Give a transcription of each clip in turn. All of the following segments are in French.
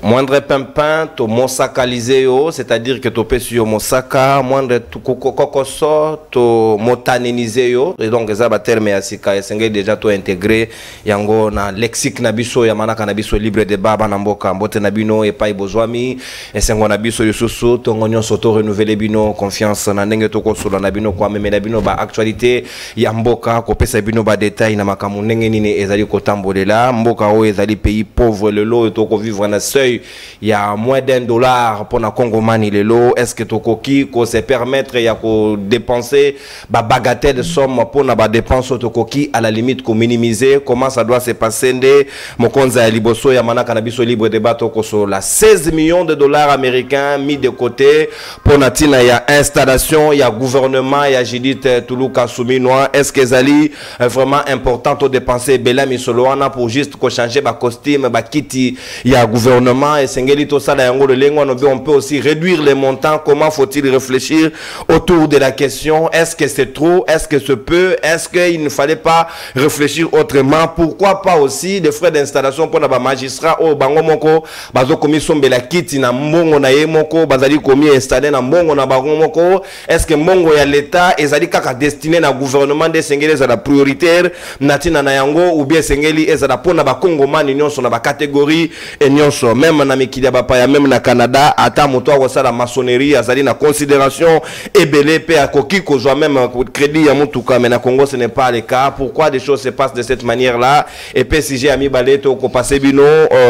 Moindre pimpin, to mosakalisé, c'est-à-dire que tu peux sur mosaka, moindre kokoso, to motanénisé, et donc ça va terme asika, et déjà to intégré, yango na lexique nabiso, yamanaka nabiso libre débat, banamboka, mbote nabino, et pas ibozwami, et sengo nabiso yususu, tongonyon soto renouveler bino, confiance na nenge toko solo nabino, kwa meme nabino ba actualité, yamboka, kopesa bino ba détail, na makamu nenge nini ezali kotambolela, mboka o ezali pays pauvre, le lot, et toko vivre na seuil. Il y a moins $1 pour la Congomani le lot. Est-ce que Tokoki ko se permettre ya ko dépenser ba bagatelle de somme pour na ba dépense Tokoki à la limite ko minimiser comment ça doit se passer de mokonza liboso ya manaka na biso libre débat ko so la 16 millions de dollars américains mis de côté pour natina ya installation ya gouvernement ya Judith Tuluka Souminois. Est-ce que zali vraiment important de dépenser bela misoloana pour juste ko changer ba costume ba kiti ya gouvernement et sengeli to sala yango le lengwa no on peut aussi réduire les montants. Comment faut-il réfléchir autour de la question? Est-ce que c'est trop? Est-ce que c'est peu? Est-ce qu'il ne fallait pas réfléchir autrement? Pourquoi pas aussi des frais d'installation pour les magistrats au bango moko bazo komi sombela kiti na mbongo na ye moko bazali komi installé na mbongo na bango moko? Est-ce que mbongo ya l'état ezali kaka destiné na gouvernement de sengeli za la prioritaire natina na yango ou bien sengeli ezala pona ba kongomani nyonso na ba catégorie et nyonso même na mikili ya bapaya même na Canada ata moto akosala maçonnerie azali na considération ebele pe akoki kozwa même crédit ya mutuka, mais na Congo ce n'est pas le cas. Pourquoi des choses se passent de cette manière là? Et puis si j'ai ami baleto ko passer bino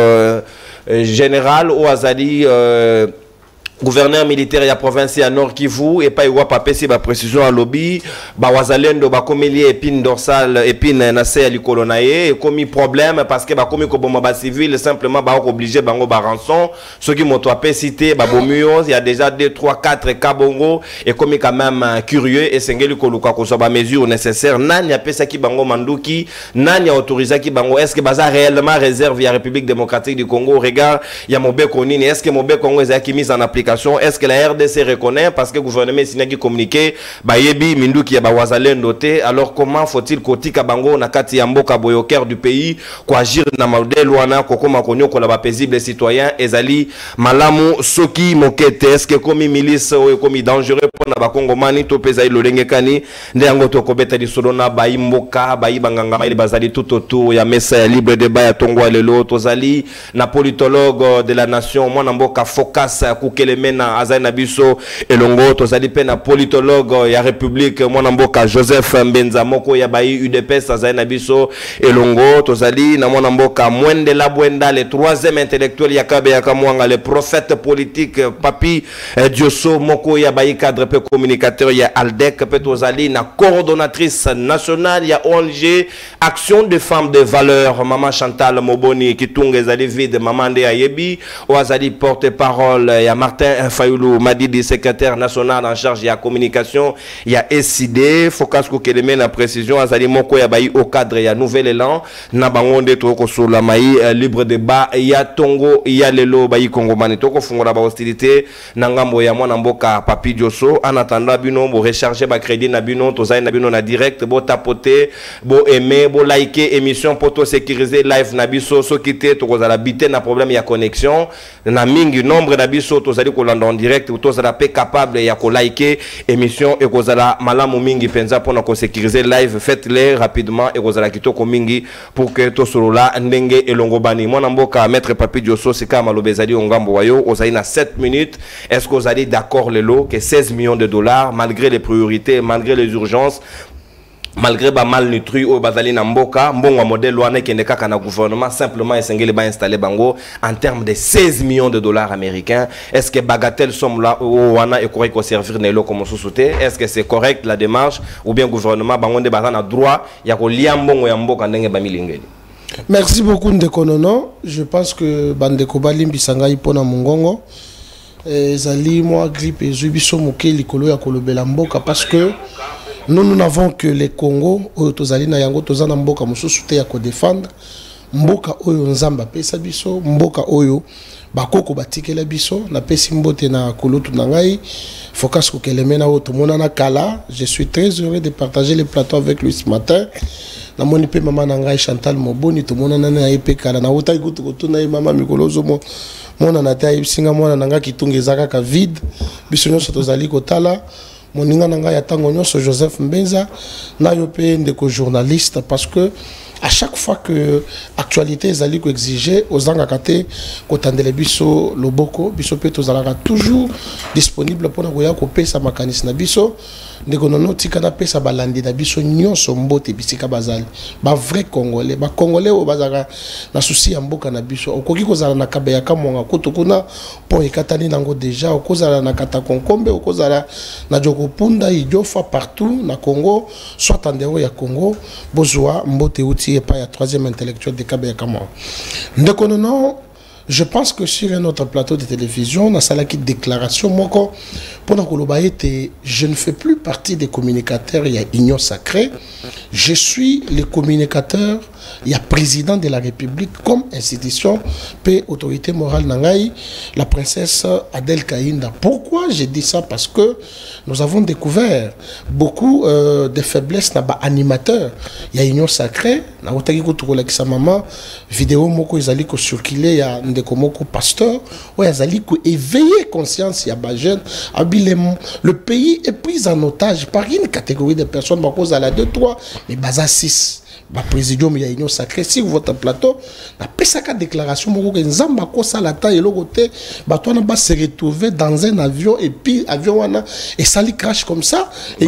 général ou azali gouverneur militaire ya province ya Nord Kivu et pas iwa papé si ba précision à lobby ba wazalendo ba komelie épine dorsale épine na se ali kolonaye et commis problème parce que ba komi ko bomba ba civil simplement ba obligé bango ba rançon ceux qui m'ont appelé cité ba bomio il y a déjà 2 3 4 cas bongo et commis quand même curieux et sengeli ko luka ko so ba mesure nécessaire nani a pesa ki bango manduki nani a autorisé ki bango est-ce que baza réellement réserve ya République démocratique du Congo regard ya Mobeko nini est-ce que Mobeko Congo est mise en application? Est-ce que la RDC reconnaît parce que le gouvernement s'est communiqué bayebi minduki ya bawazalendo te? Alors comment faut-il kotika bango na kati ya mboka boyo cœur du pays ko agir na modèle wana kokoma konyo ko la ba paisible citoyen ezali malamu soki mokete? Est-ce que comme milice ou comme dangereux pour na ba kongomani to pesa ilolenge kani nde yango to kobeta di solona bayi mboka bayi banganga bayi bazali tout autour ya mesa ya libre débat ya tongwa lelo tozali na politologue de la nation mwana mboka focus kukele mena azali na biso elongo tozali pe na politologue ya République mwana mboka Joseph Mbenza moko ya bayi UDPS azali na biso elongo tozali na mwana mboka Mwende Labwenda le 3e intellectuel ya kabe ya kamwanga le prophète politique Papi Dioso moko ya bayi cadre pe communicateur ya Aldec pe tozali na coordonnatrice nationale ya ONG Action de Femmes de Valeur Maman Chantal Moboni Kitunga ezali vide maman de ayebi o azali porte-parole ya Martin Fayoulou Madidi secrétaire national en charge de la communication il y a SID focus ko keleme na précision azali moko ya bayi au cadre ya nouvel élan na bangonde to ko sur la mai libre débat ya tongo ya lelo bayi kongomani to ko fungola ba hostilité na ngambo ya mwana mboka Papi Dioso en attendant bino bo recharger ba crédit na bino to zai na bino na direct bo tapoter bo aimer bo liker émission poto sécuriser live na biso so kité to ko za la bité na problème ya connexion na mingi nombre na biso to zali ko en direct ou tous la capable ya ko liker émission et kozala malamu mingi penza pour na ko sécuriser live faites-les rapidement et kozala kitoko mingi pour que to solola ndenge elongobani mwana mboka maître Papi Dioso sika malobezali ongambo wayo ozali na 7 minutes. Est-ce que vous allez d'accord le lot que 16 millions de dollars malgré les priorités malgré les urgences malgré ba malnutri au bazali na mboka mbongo modèle wana kende kaka na gouvernement simplement esengeli ba installer bango en termes de 16 millions de dollars américains? Est-ce que bagatelle somme là wana est correct au servir nelo comme société? Est-ce que c'est correct la démarche ou bien gouvernement bango de bazana droit ya ko lia mbongo ya mboka ndenge ba milingeli? Merci beaucoup Ndekonono. Je pense que bandeko balimbi sangai pona mongongo ezali moi grippe ezubiso moke likolo ya kolobela mboka parce que nous n'avons que les Congo, Tozali na yango Tozana Mboka Moussoute à défendre. mboka oyo nzamba pesa biso mboka oyo bakoko batikela biso na pesi mbote na kulutu na ngai Focas Kokelemena oto monana kala. Je suis très heureux de partager le plateau avec lui ce matin. Na moni pe mama na ngai Chantal Moboni to monana na epe kala na utai kutu kutu na mama mikolozo mo mona na tayi singa mona na ngai kitungezaka ka vide biso nyonso tozali kotala moninga na ngai atango nyonso Joseph Mbenza na yo pe ndeko journaliste parce que à chaque fois que actualité ezali ko exiger ozanga kate kotandele biso loboko biso pe tozalaka toujours disponible pour na koya ko pesa makanisi na biso ndeko nono tika na pesa balandi na biso nyonso mbote bisika bazali ba vrai congolais ba congolais o bazaka na souci ya mboka na biso okoki kozala na kabeya kamonga kutu kuna po ekatani nango déjà okozala na kata konkombe okozala na joko punda idiofa partout na Congo soit en dehors ya Congo bozwa mbote uti et pas ya troisième intellectuel de kabeya kamonga ndeko nono. Je pense que sur un autre plateau de télévision, on a ça qui déclaration. Moi, pendant que je ne fais plus partie des communicateurs, il y a Union Sacrée. Je suis le communicateur, il y a président de la République comme institution, paix, autorité morale Nangaï, la princesse Adèle Kaïnda. Pourquoi j'ai dit ça? Parce que nous avons découvert beaucoup de faiblesses dans animateurs. Il y a Union Sacrée, na maman vidéo moko ezali ko circuler ya ndeko moko pasteur ou ezali ko éveiller conscience ya ba jeune abilem le pays est pris en otage par une catégorie de personnes ba cause à la 2 3 mais baza 6 ba présidium ya Union Sacrée sur votre plateau na pesaka déclaration moko ke nzamba ko sala ta elo côté ba toi na ba se retrouver dans un avion et puis avion wana et sali crash comme ça et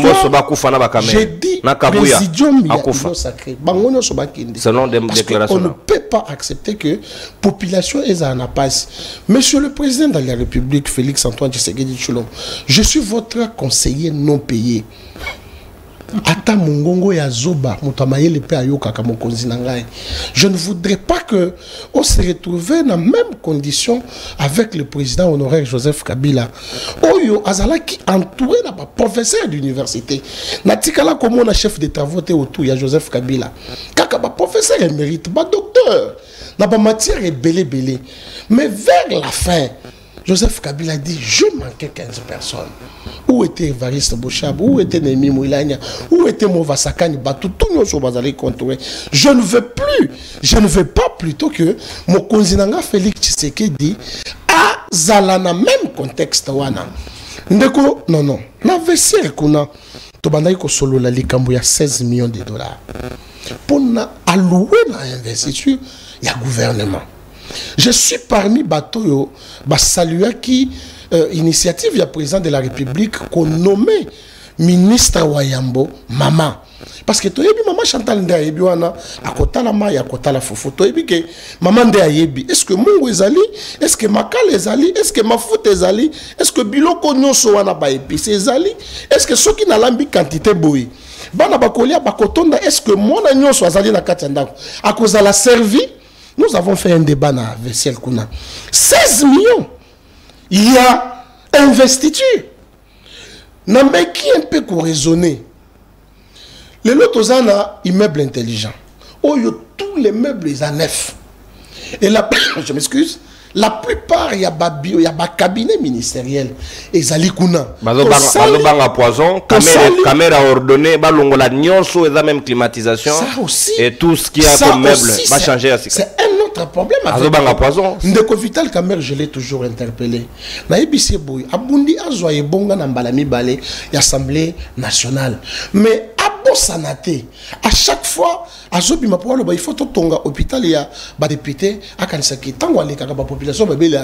j'ai dit présidium ya Union Sacrée bangono so ba kindi selon des déclarations on ne peut pas accepter que population est en impasse. Monsieur le président de la République Félix Antoine Tshisekedi Tshilombo, je suis votre conseiller non payé. Ata mungongo ya zoba mutamaye le pe ayoka kama konzi na ngai. Je ne voudrais pas que on se retrouve dans la même condition avec le président honoraire Joseph Kabila. Oyo azala qui entouré na ba professeur d'université. Natikala comme on a chef de travaux autour ya Joseph Kabila. Kaka ba professeur émérite, ba docteur. Na ba matière est belé. Mais vers la fin Joseph Kabila dit, je manquais 15 personnes. Où était Evariste Bochab? Où était Némi Mouilania? Où était Movasakani Batou? Tout le monde va aller contrôler. Je ne veux plus, je ne veux pas plutôt que mon konzinanga Félix Tshisekedi a zalana même contexte wana. Ndeko, non. Na vessière kuna, tobandai ko solo la likambo ya 16 millions de dollars. Pour na allouer na investiture, il y a gouvernement. Je suis parmi Batoyo, saluer qui initiative du président de la République qu'on nommait ministre Wayambo maman. Parce que toyebi maman Chantal Nde ayebi wana akotala ma ya kotala fofo toyebi ke maman Nde ayebi est-ce que mungu ezali est-ce que makala ezali est-ce que mafuta ezali est-ce que biloko nyonso wana ba épice ezali est-ce que soki na lambi quantité boyi bana bakolia bakotonda est-ce que mona nyonso azali na kati ndako akozala servi. Nous avons fait un débat dans Vessiel Kuna. 16 millions. Il y a investiture. Non, mais qui un peu pour raisonner? Les lotos ont un immeuble intelligent. Oh, tous les meubles sont neufs. Et là, je m'excuse. La plupart, il y a un cabinet ministériel. Et Zali Kuna. Bazobanga poison, caméra ordonnée, balongola nyonso, et la même climatisation. Ça aussi. Et tout ce qui a comme meuble va changer à c'est un autre problème. Bazobanga poison. Ndeko Vital Kamer, je l'ai toujours interpellé. Naïbisi Boy, Abundi Azoye Bonga Nambalami Balé, l'Assemblée nationale. Mais Sanate. À chaque fois, il faut tonga hôpital il y a des députés à Kansaki. Tant que la population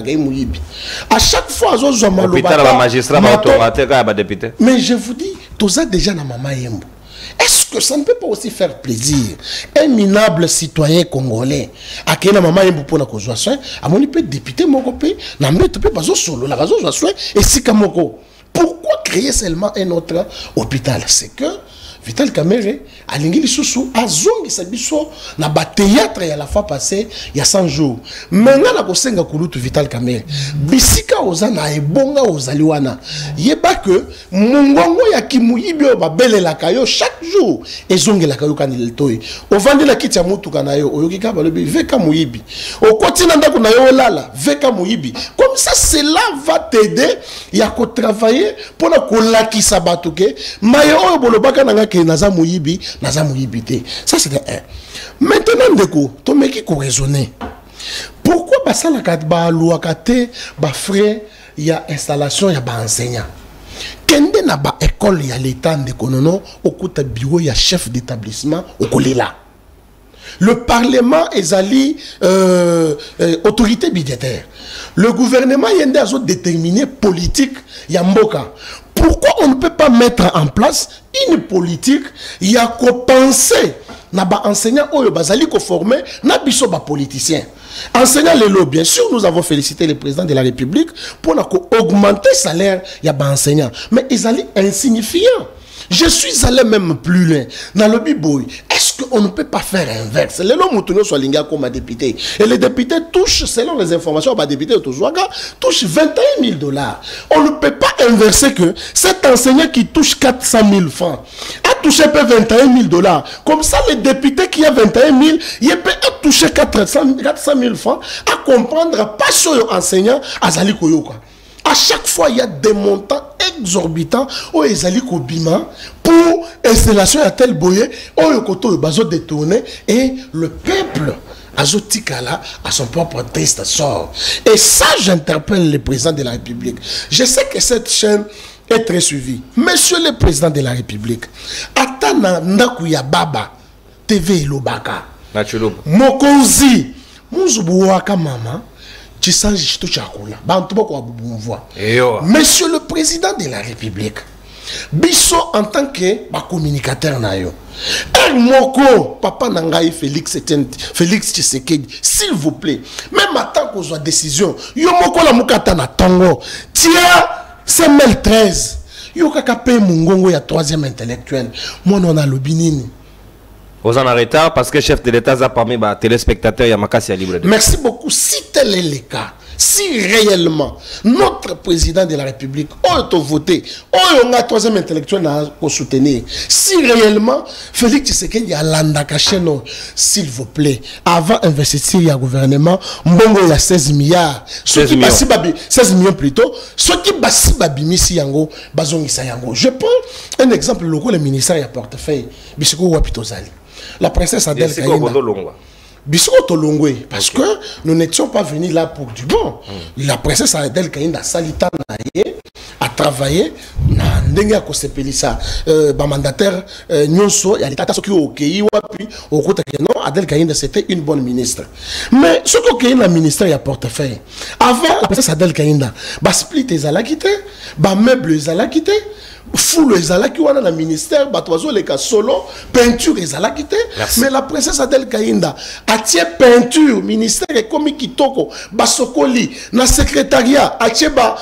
à chaque fois, magistrat député. Mais je vous dis, tout ça déjà dans maman Yembo. Est-ce que ça ne peut pas aussi faire plaisir un minable citoyen congolais à qui la maman Yembo pour la cause soin, à mon député Mokopé, n'a pas de bazo solo la raison soin et si Kamoko. Pourquoi créer seulement un autre hôpital? C'est que Vital Kamerhe alingi lisusu azongisa biso na ba théâtre ya la fois passée il y a 100 jours. Menga na kosenga kulutu Vital Kamerhe bisika ozana ebonga ozali wana yeba que mungongo ya kimuyibi o babelela kayo chaque jour ezongela kayo kanile toyi ovandi la kiti ya mutuka na yo oyoki ka balobi veka muyibi okotina ndako na yo lala veka muyibi comme ça cela va t'aider ya ko travailler pour na kolakisa bato ke mayo oyo bolobaka nanga ke naza muyibi te. Ça c'est un. Maintenant ndeko to meki ko raisonner pourquoi basala ka ba luaka te ba frais ya installation ya ba enseignant kende na ba école ya l'état ndeko nono okuta bureau ya chef d'établissement okolela. Le Parlement ezali autorité budgétaire. Le gouvernement yende azo déterminer politique ya mboka. Pourquoi on ne peut pas mettre en place une politique ya ko penser na ba enseignant oyo bazali ko former na biso ba politicien. Enseignant lelo, bien sûr, nous avons félicité le président de la République pour augmenter le salaire ya ba enseignant, mais ils allaient insignifiants. Je suis allé même plus loin. Dans le biboy, est-ce qu'on ne peut pas faire inverse? Les hommes soit linga comme député. Et les députés touchent, selon les informations, les députés touchent 21 000 $. On ne peut pas inverser que cet enseignant qui touche 400 000 francs a touché 21 000 $. Comme ça, les députés qui a 21 000, il peut toucher 400 000 francs à comprendre pas sur l'enseignant à Zali Koyoka. À chaque fois, il y a des montants exorbitants au Ezali Kobima pour installation à tel boyer, au Yokoto Bazo détourné et le peuple Azotikala à son propre triste sort. Et ça, j'interpelle le président de la République. Je sais que cette chaîne est très suivie. Monsieur le président de la République, Atana Ndakuya Baba, TV Lobaka, Mokonzi, Muzubuwaka Mama, Monsieur le président de la République, Bisso en tant que communicateur nayo, Moko, papa Nangaï Félix Tshisekedi, s'il vous plaît, même à tant qu'on soit décision, Yomoko la Mukata na Tongo, tiens, c'est 13, Yokaka pe Mungongo ya troisième intellectuel, moi on a le binini. Vous en arrêtez parce que le chef de l'État a parmi les téléspectateurs Yamakasi à libre. Merci beaucoup. Si tel est le cas, si réellement notre président de la République a voté, on a troisième intellectuel à soutenir, si réellement Félix Tshisekedi a l'andakacheno, s'il vous plaît, avant d'investir le gouvernement, Mbongo il y a 16 milliards, 16 millions plutôt, ce qui basi babimisi yango, bazongisa yango. Je prends un exemple local, le ministère à portefeuille, Bisiko Wapitozali. La princesse Adèle Kaïna. Bisoko Tolongwe, parce que nous n'étions pas venus là pour du bon. La princesse Adèle Kaïna Salita a travaillé na ndenga ko sepelisa ba mandataire nyonso ya l'état soki okei wapi okota que non Adèle Kaïna c'était une bonne ministre. Mais ce que na ministère ya portefeuille avant la princesse Adèle Kaïna ba split ezalaki te, ba meuble ezalaki te, foule ezalaki wana na ministère batozo leka solo peinture ezalaki te, mais la princesse Adèle Kaïna atie peinture ministère ekomi kitoko basokoli na secrétariat atie ba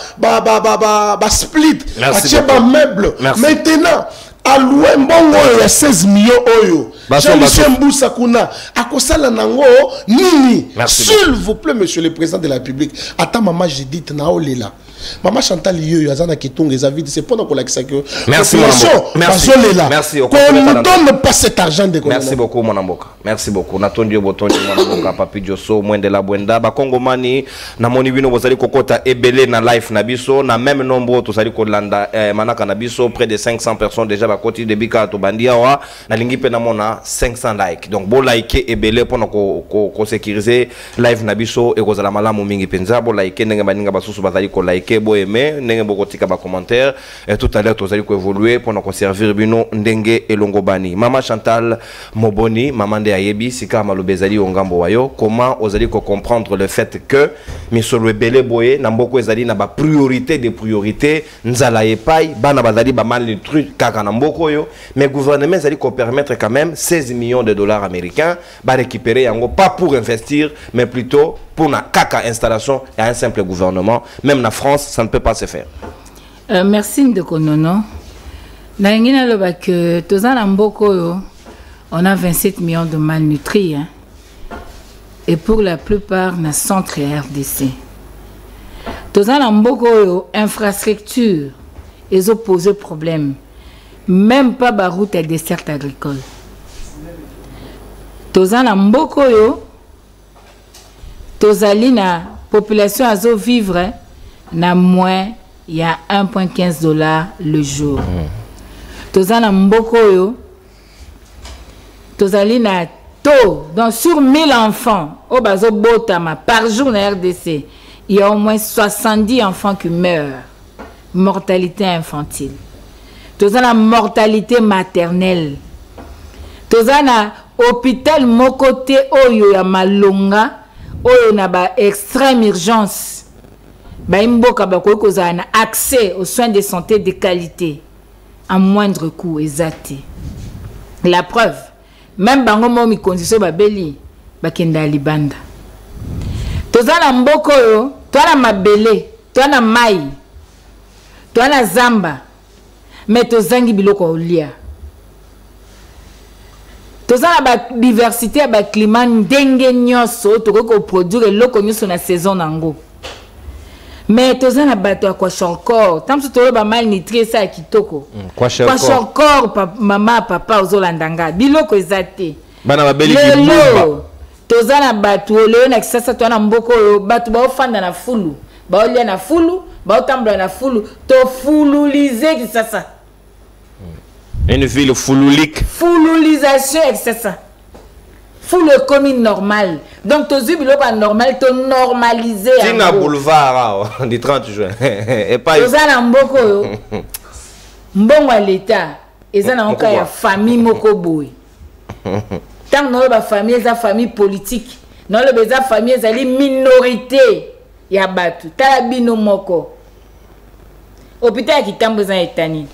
split atie ba meuble. Maintenant à louer mbongo ya 16 millions oyo Jean-Michel Mboussa kuna akosala nango nini, s'il vous plaît monsieur le président de la République. Ata maman Judith na olela Maman Chantal Yoyo azana kitunga ezavide, c'est pendant qu'on l'accès que merci mon merci qu'on ne donne pas cet argent de merci beaucoup mon amboka, merci beaucoup natondi botondi mon amboka papi Dioso mwende la bwenda ba kongomani na moni bino bozali kokota ebele na live na biso na même nombre to sali ko landa manaka na biso près de 500 personnes déjà ba koti de bika to bandia wa na lingi pe na mona 500 like, donc bo like ebele pona ko sécuriser live na biso e kozala malamu mingi penza bo like ndenge baninga basusu bazali ko like bo aimer ndenge boko tika ba commentaire et tout à l'heure tozali ko évoluer pour nous servir bino ndenge elongobani. Maman Chantal Moboni maman de ayebi sika malobezali ongambo wayo, comment ozali ko comprendre le fait que misolo ebele boye na mboko ezali na ba priorité des priorités nzala epai bana bazali ba mal truc kaka na mboko yo, mais gouvernement ezali ko permettre quand même 16 millions de dollars américains ba récupérer yango pas pour investir mais plutôt pour la caca installation et un simple gouvernement. Même en France, ça ne peut pas se faire. Merci Ndekonono. Nangina loba que tozana mboko on a 27 millions de malnutris hein? Et pour la plupart na centre RDC. Tozana mboko infrastructure ils ont posé problème. Même pas ba route et dessert agricole. Tozana mboko tozali na population azo vivre na moins il y a 1,15 $ le jour. Tozana mboko tozali na taux donc sur 1000 enfants au bazo botama par jour na RDC, il y a au moins 70 enfants qui meurent. Mortalité infantile. Tozana mortalité maternelle. Tozana hôpital mokote oyo ya Malonga oyo na ba extrême urgence. Ba imboka ba ko kozana accès aux soins de santé de qualité à moindre coût exact. La preuve, même bango mo mi condition ba beli ba kenda libanda. Tozana mboko yo, toana mabele, toana mai, toana zamba, mais tozangi biloko olia. Tozana ba diversité ba climat ndenge nyoso toko produire loko nyoso na saison nango. Mais tozana bato ya kwashorkor, tamso tolo ba malnutri sa kitoko. Kwashorkor mama papa ozolandanga biloko ezate. Bana babeli kibuba. Tozana bato oleo na kisasa toana mboko bato ba ofanda na fulu. Ba olia na fulu, ba otambla na fulu, to fululiser kisasa. Une ville fululique. Fululisation c'est ça. Foule comme normal. Donc to zubilo pas normal, to normaliser. Tina boulevard du 30 juin. Et pas tozana mboko yo. Mbongo l'état, ezana onka ya famille moko boy. Tant no ba famille za famille politique. Non le beza famille ezali minorité ya batu. Tala bino moko. Hôpital ki tambo za etani.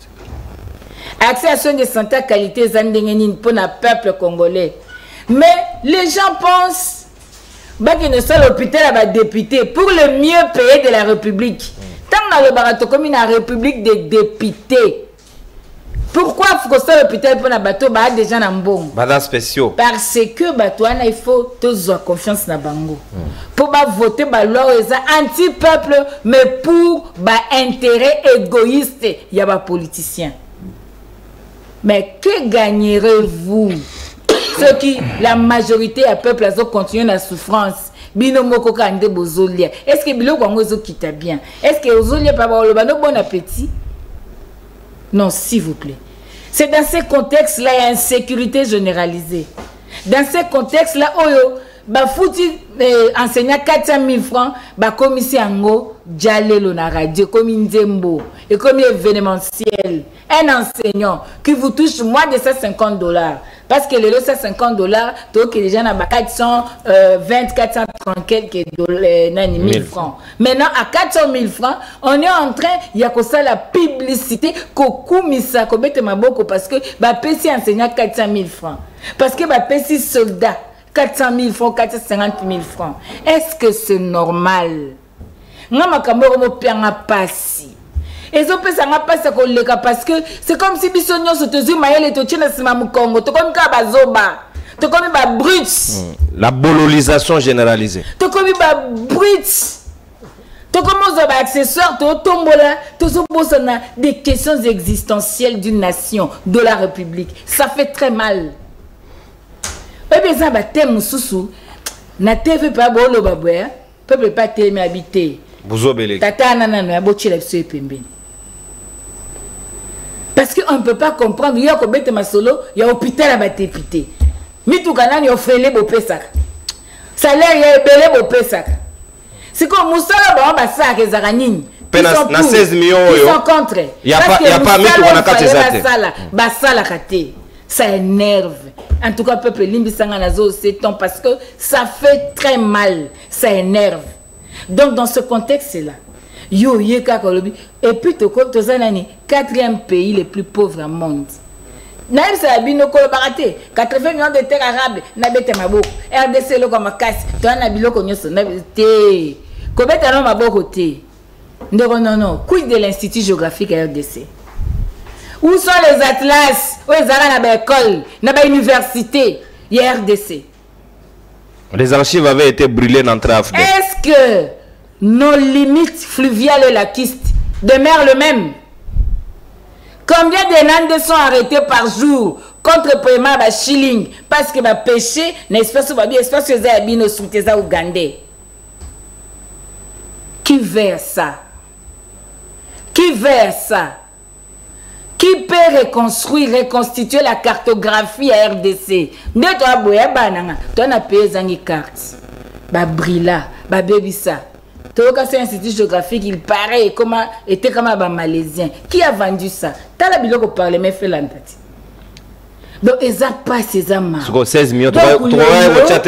Accès à soins de santé à qualité zandengeni pour le peuple congolais. Mais les gens pensent qu'il ne soit l'hôpital à député pour le mieux payer de la République. Tant dans le barato comme une République des députés. Pourquoi il faut que soit l'hôpital pour la bateau bah des gens en bon. Badin spéciaux. Parce que bateau il faut tous avoir confiance dans bango. Pour bah voter bah loi anti-peuple mais pour bah intérêt égoïste il y a bah politiciens. Mais que gagnerez-vous? Ceux qui, la majorité du peuple, a continué la souffrance. Est-ce que Bilo Kwango quitte bien? Est-ce que Ozolia Papa Olobano bon appétit? Non, s'il vous plaît. C'est dans ces contextes-là, il y a une insécurité généralisée. Dans ces contextes-là, Oyo, bah fouti enseignant 400 000 francs, bah commissaire Ango, Djalelo na radio, comme Nzembo, et comme événementiel. Un enseignant qui vous touche moins de 150 $. Parce que les 150 $, donc les gens ont 420, 430 quelques $, francs. Maintenant, à 400 000 francs, on est en train, il y a comme ça la publicité, kokumisa, kobete maboko, parce que bah PC enseignant 400 000 francs. Parce que bah PC soldat 400 000 francs, 450 000 francs. Est-ce que c'est normal? Nga makambo mo pianga pasi. Et ça parce que c'est comme si Bissonio se te maïle et te tient au Congo. Tu comme Kabazoba. Tu comme brut. La bololisation généralisée. Tu comme brut. Tu comme accessoires, tu tombola, tu des questions existentielles d'une nation, de la République. Ça fait très mal. Et bien ça va t'aimer sous na TV pas bolo baboué, peuple pas t'aimer habiter. Bouzobele. Tata nanana bochi la pseu pembeni. Parce qu'on ne peut pas comprendre, il y a un masolo, il y a un hôpital à député. Mitoukanan, il y a un frélé au Pessac. Salaire, il y a un belé au Pessac. C'est comme Moussala, il y a un sac, il y a un 16 millions. Ils sont contre. Il n'y a pas ça énerve. En tout cas, le peuple Limbisanganazo, c'est ton parce que ça fait très mal. Ça énerve. Donc, dans ce contexte-là, yo yeka kolobi et puis to ko tozanani 4e pays le plus pauvre au monde. Naïm sa bino ko baraté 80 millions de terres arabes na bete maboko RDC lo comme makasi to na biloko nyoso na te ko beta no maboko te ndeko non quid de l'institut géographique RDC Où sont les atlas? Où ils ont dans l'école, dans l'université, il y a RDC. Les archives avaient été brûlées dans Trafde. Est-ce que nos limites fluviales et laquistes demeurent le même? Combien de Nandes sont arrêtés par jour contre paiement de shilling parce que va pêcher n'espèce que les habits sont ougandais? Qui verse ça? Qui verse ça? Qui peut reconstituer la cartographie à RDC? Dès toi, boya bananga, toi na payé zangi carte. Ba brilla, ba bebisa. Toi c'est un institut géographique, il paraît comment était comme un malaisien. Qui a vendu ça? T'as la biloko parler mais fait l'antati. Donc ils a pas ces amants. 16 millions. Tu vas retracer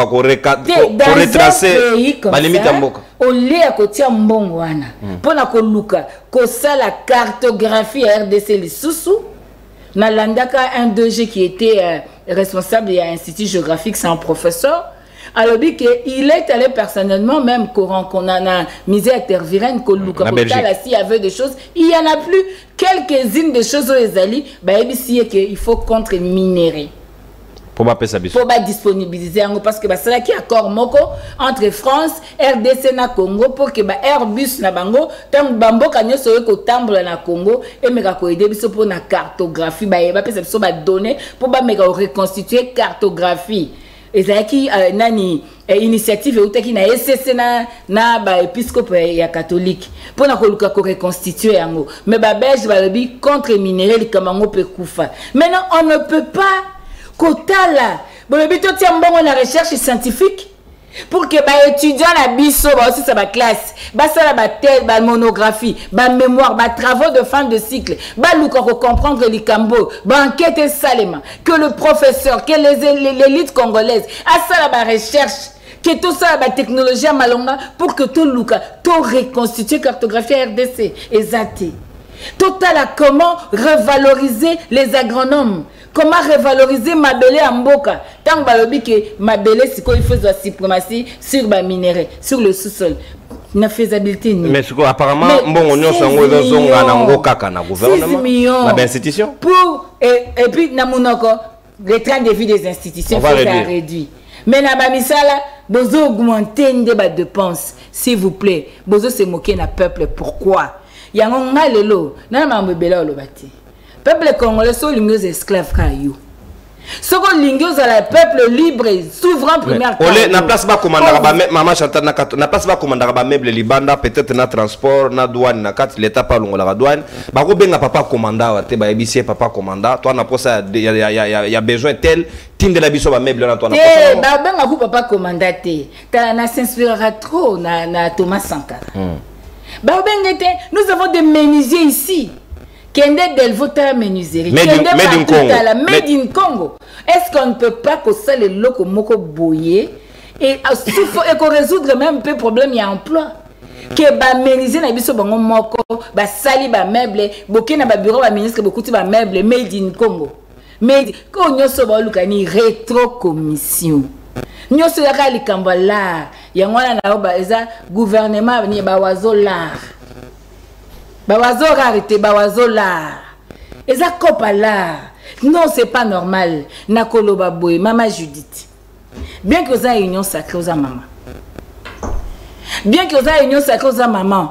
ma limite à Mboka. Au lieu à côté à Mbongwana, pour na koluka, que ça la cartographie RDC les sous na landaka un 2G qui était responsable de l'Institut géographique, c'est un professeur. Alors il est allé personnellement même qu'on a misé à Tervirène, koluka, s'il y avait des choses, il y en a plus quelques-unes des choses aux alliés, il faut contre-minérer. Pour disponibiliser parce que c'est là qu'il y a accord moko entre France, RDC na Congo pour que Airbus na bango tant bambo kanyo soye ko tambola na Congo et meka ko aider biso pour na cartographie ba pesa biso ba donner pour ba meka reconstituer cartographie. Et ça qui nani initiative utaki na SSC na ba épiscope ya catholique pour na ko luka ko reconstituer yango mais ba belge ba lobi contre minérer le kamango pe kufa. Maintenant on ne peut pas Kotala, bon le but tient bon la recherche scientifique pour que les étudiants la biso aussi ça va classe, ça la thèse, la monographie, la mémoire, les travaux de fin de cycle, pour comprendre les cambo, enquêter salement que le professeur, que l'élite congolaise a ça la recherche. Que tout ça, la technologie à Malonga pour que tout Luka, tout reconstituer cartographie RDC, exact. Total, comment revaloriser les agronomes? Comment revaloriser Mabélé à Mboka? Tant que Mabélé, c'est quoi il faut la suprématie sur le minerai, sur le sous-sol. La faisabilité. Mais apparemment, bon, on a un gouvernement, la institution. Pour et puis, le train de vie des institutions faut réduire. Mais na bamisala, bozo augmenter une débat de dépenses, s'il vous plaît. Bozo se moquer na peuple. Pourquoi? Il y a un malelo, na mambela olobati. Peuple congolais sont les esclaves caillou. Ce qu'on lingos à la peuple libre, souverain première. On n'a place pas commandant maman Chantal n'a place pas commandant meuble libanda peut-être na transport na douane na carte l'état pas la douane. Ba ko benga papa commandant te ba ebisi papa commandant toi na posa il y a besoin tel team de la biso ba meuble na toi na posa. Ba benga ku papa commandant te. Ta na s'inspirera trop na Thomas Sankara. Ba benga te nous avons des menuisiers ici. Kende Delvota menuiserie. Made in Congo. Est-ce qu'on ne peut pas que ça les locaux moko boyer et qu'on résoudre même un peu problème il y a emploi. Que ba menuisier na biso bango moko ba sali ba meuble boké na ba bureau ba ministre beaucoup ba meuble made in Congo. Mais ko nyoso ba lukani rétro commission. Nyoso ya kali kambala ya ngwana na ba eza gouvernement ni ba wazo la. Bawazo rarité, bawazo là. Et ça copa là. Non, c'est pas normal. Nakolo baboy, maman Judith. Bien que ça union sacrée aux maman. Bien que ça union sacrée aux maman.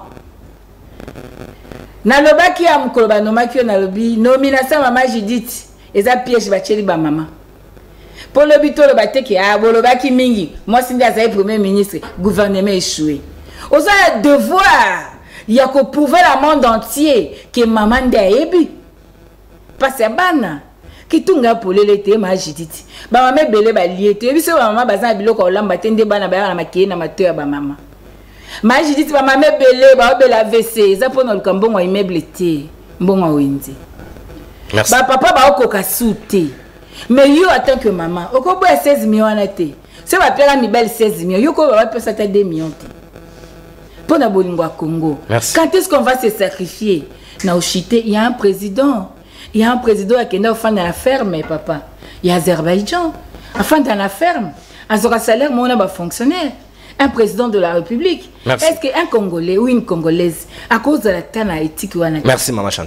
Naloba qui a mkoloba noma qui nalobi nomination maman Judith. Et ça piège bacheli ba maman. Pour le bito le bate qui a boloba qui mingi. Moi c'est le premier ministre, gouvernement échoué. Aux a devoir. Il y a qu'au prouver le monde entier que maman d'Aébi. Parce que bana qui tunga pour l'été ma Judith. Ba maman belé ba lié. Tu sais maman bazan bilo ko lamba tende bana ba na makiye na mateur ba maman. Ma Judith ba maman belé ba bela WC. Ça pour nous kambongo immeuble té. Mbongo wenzi. Merci. Ba papa ba okoka souté. Mais yo en tant que maman, okobo 16 millions na té. C'est ba père mi belle 16 millions. Yo ko ba pesa ta 2 millions té. Pour la Bolingwa Congo. Merci. Quand est-ce qu'on va se sacrifier? Il y a un président. Il y a un président qui est enfant dans la ferme, papa. Il y a Azerbaïdjan. Enfant dans la ferme. Azora salaire, mon a fonctionnaire. Un président de la République. Merci. Est-ce qu'un Congolais ou une Congolaise, à cause de la tana éthique ou Merci, Maman Chantal.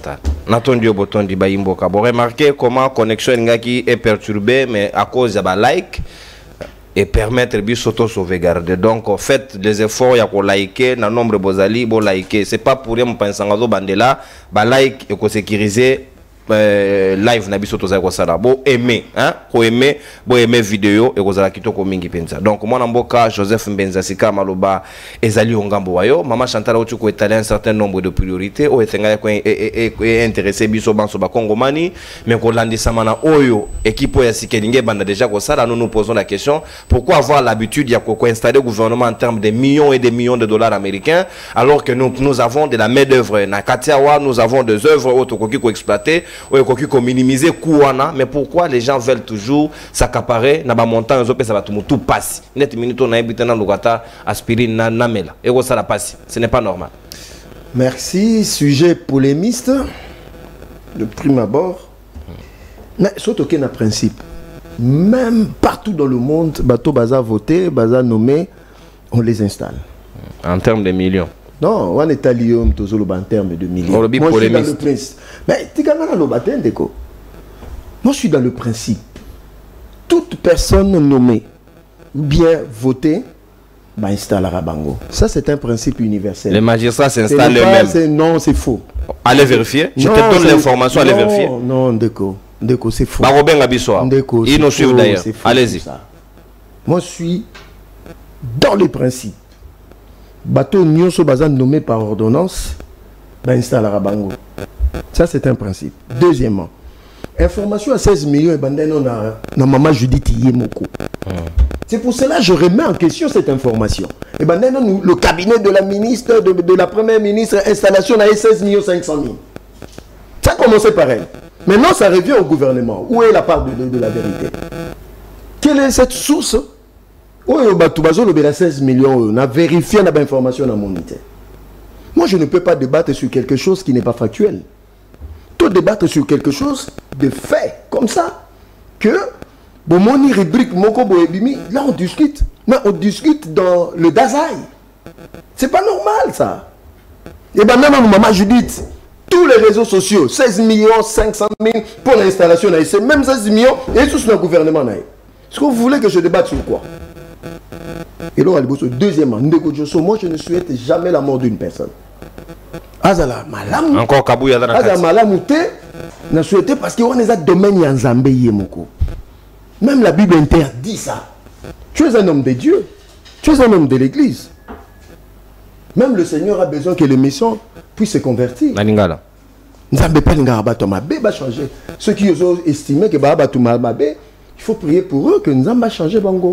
Natondio Botondi Bayimboka. Vous remarquez comment la connexion est perturbée, mais à cause de like et permettre de s'auto-sauvegarder. Donc, faites des efforts pour liker, dans le nombre de bozali, pour liker. Ce n'est pas pour rien que je pense que bandela, like et pour sécuriser live na biso toza ko sala bo aimer hein ko aimer bo aimer vidéo et ko zala kitoko mingi penza. Donc moi namboka Joseph Mbenza Sika maloba ezali ongambo wayo mama Chantal otu ko étaler un certain nombre de priorités o etenga ko intéressé biso banso ba Kongomani mais ko landisa mana oyo équipe ya Sikelinge banda déjà ko sala. Nous nous posons la question pourquoi avoir l'habitude ya ko installer gouvernement en termes de millions et des millions de dollars américains alors que nous avons de la main d'œuvre na Katiawa, nous avons des œuvres auto ko exploiter ou minimiser kouana. Mais pourquoi les gens veulent toujours s'accaparer na ba montant zo pesa batu tout passe net minute on a habité dans logata aspirine na namela et ça la passe, ce n'est pas normal. Merci. Sujet polémiste de prime abord, mais surtout qu'il y a un principe. Même partout dans le monde, bateau baza voté, baza nommé, on les installe en termes de millions. Non, on est allié en termes de millions. Moi, je suis dans le principe. Mais moi, je suis dans le principe. Toute personne nommée ou bien votée installera Bango. Ça, c'est un principe universel. Les magistrats s'installent eux-mêmes. Non, c'est faux. Allez vérifier. Je te donne l'information, allez vérifier. Non, Ndeko, c'est faux. Ndeko, ils nous suivent d'ailleurs. Allez-y. Moi, je suis dans le principe. Bateau Nyonso Bazan nommé par ordonnance, installe à Bango. Ça, c'est un principe. Deuxièmement, information à 16 millions et bandeno na maman Judith Yemoko. C'est pour cela que je remets en question cette information. Et bandeno, le cabinet de la ministre, de la première ministre, installation à 16 500 000. Ça a commencé par elle. Maintenant, ça revient au gouvernement. Où est la part de la vérité? Quelle est cette source? Oh, le 16 millions, on a vérifié l'information dans mon unité. Moi, je ne peux pas débattre sur quelque chose qui n'est pas factuel. Tout débattre sur quelque chose de fait, comme ça, que, bon, mon rubrique, là, on discute. Mais on discute dans le Dazaï. C'est pas normal, ça. Et bien, maintenant, maman Judith, tous les réseaux sociaux, 16 millions, 500 000 pour l'installation, c'est même 16 millions, et tout sur le gouvernement. Est-ce que vous voulez que je débatte sur quoi? Et là, deuxièmement, moi je ne souhaite jamais la mort d'une personne. Azala malam. Encore Kabouya dans la Azala malam n'a souhaité parce qu'on est à domaine Yanzambe Yemoko. Même la Bible interdit ça. Tu es un homme de Dieu. Tu es un homme de l'église. Même le Seigneur a besoin que les méchants puissent se convertir. Nalingala. Nzambe pas l'ingara Tomabé va changer. Ceux qui ont estimé que Baba Tomabé, il faut prier pour eux que Nzambe va changer Bango.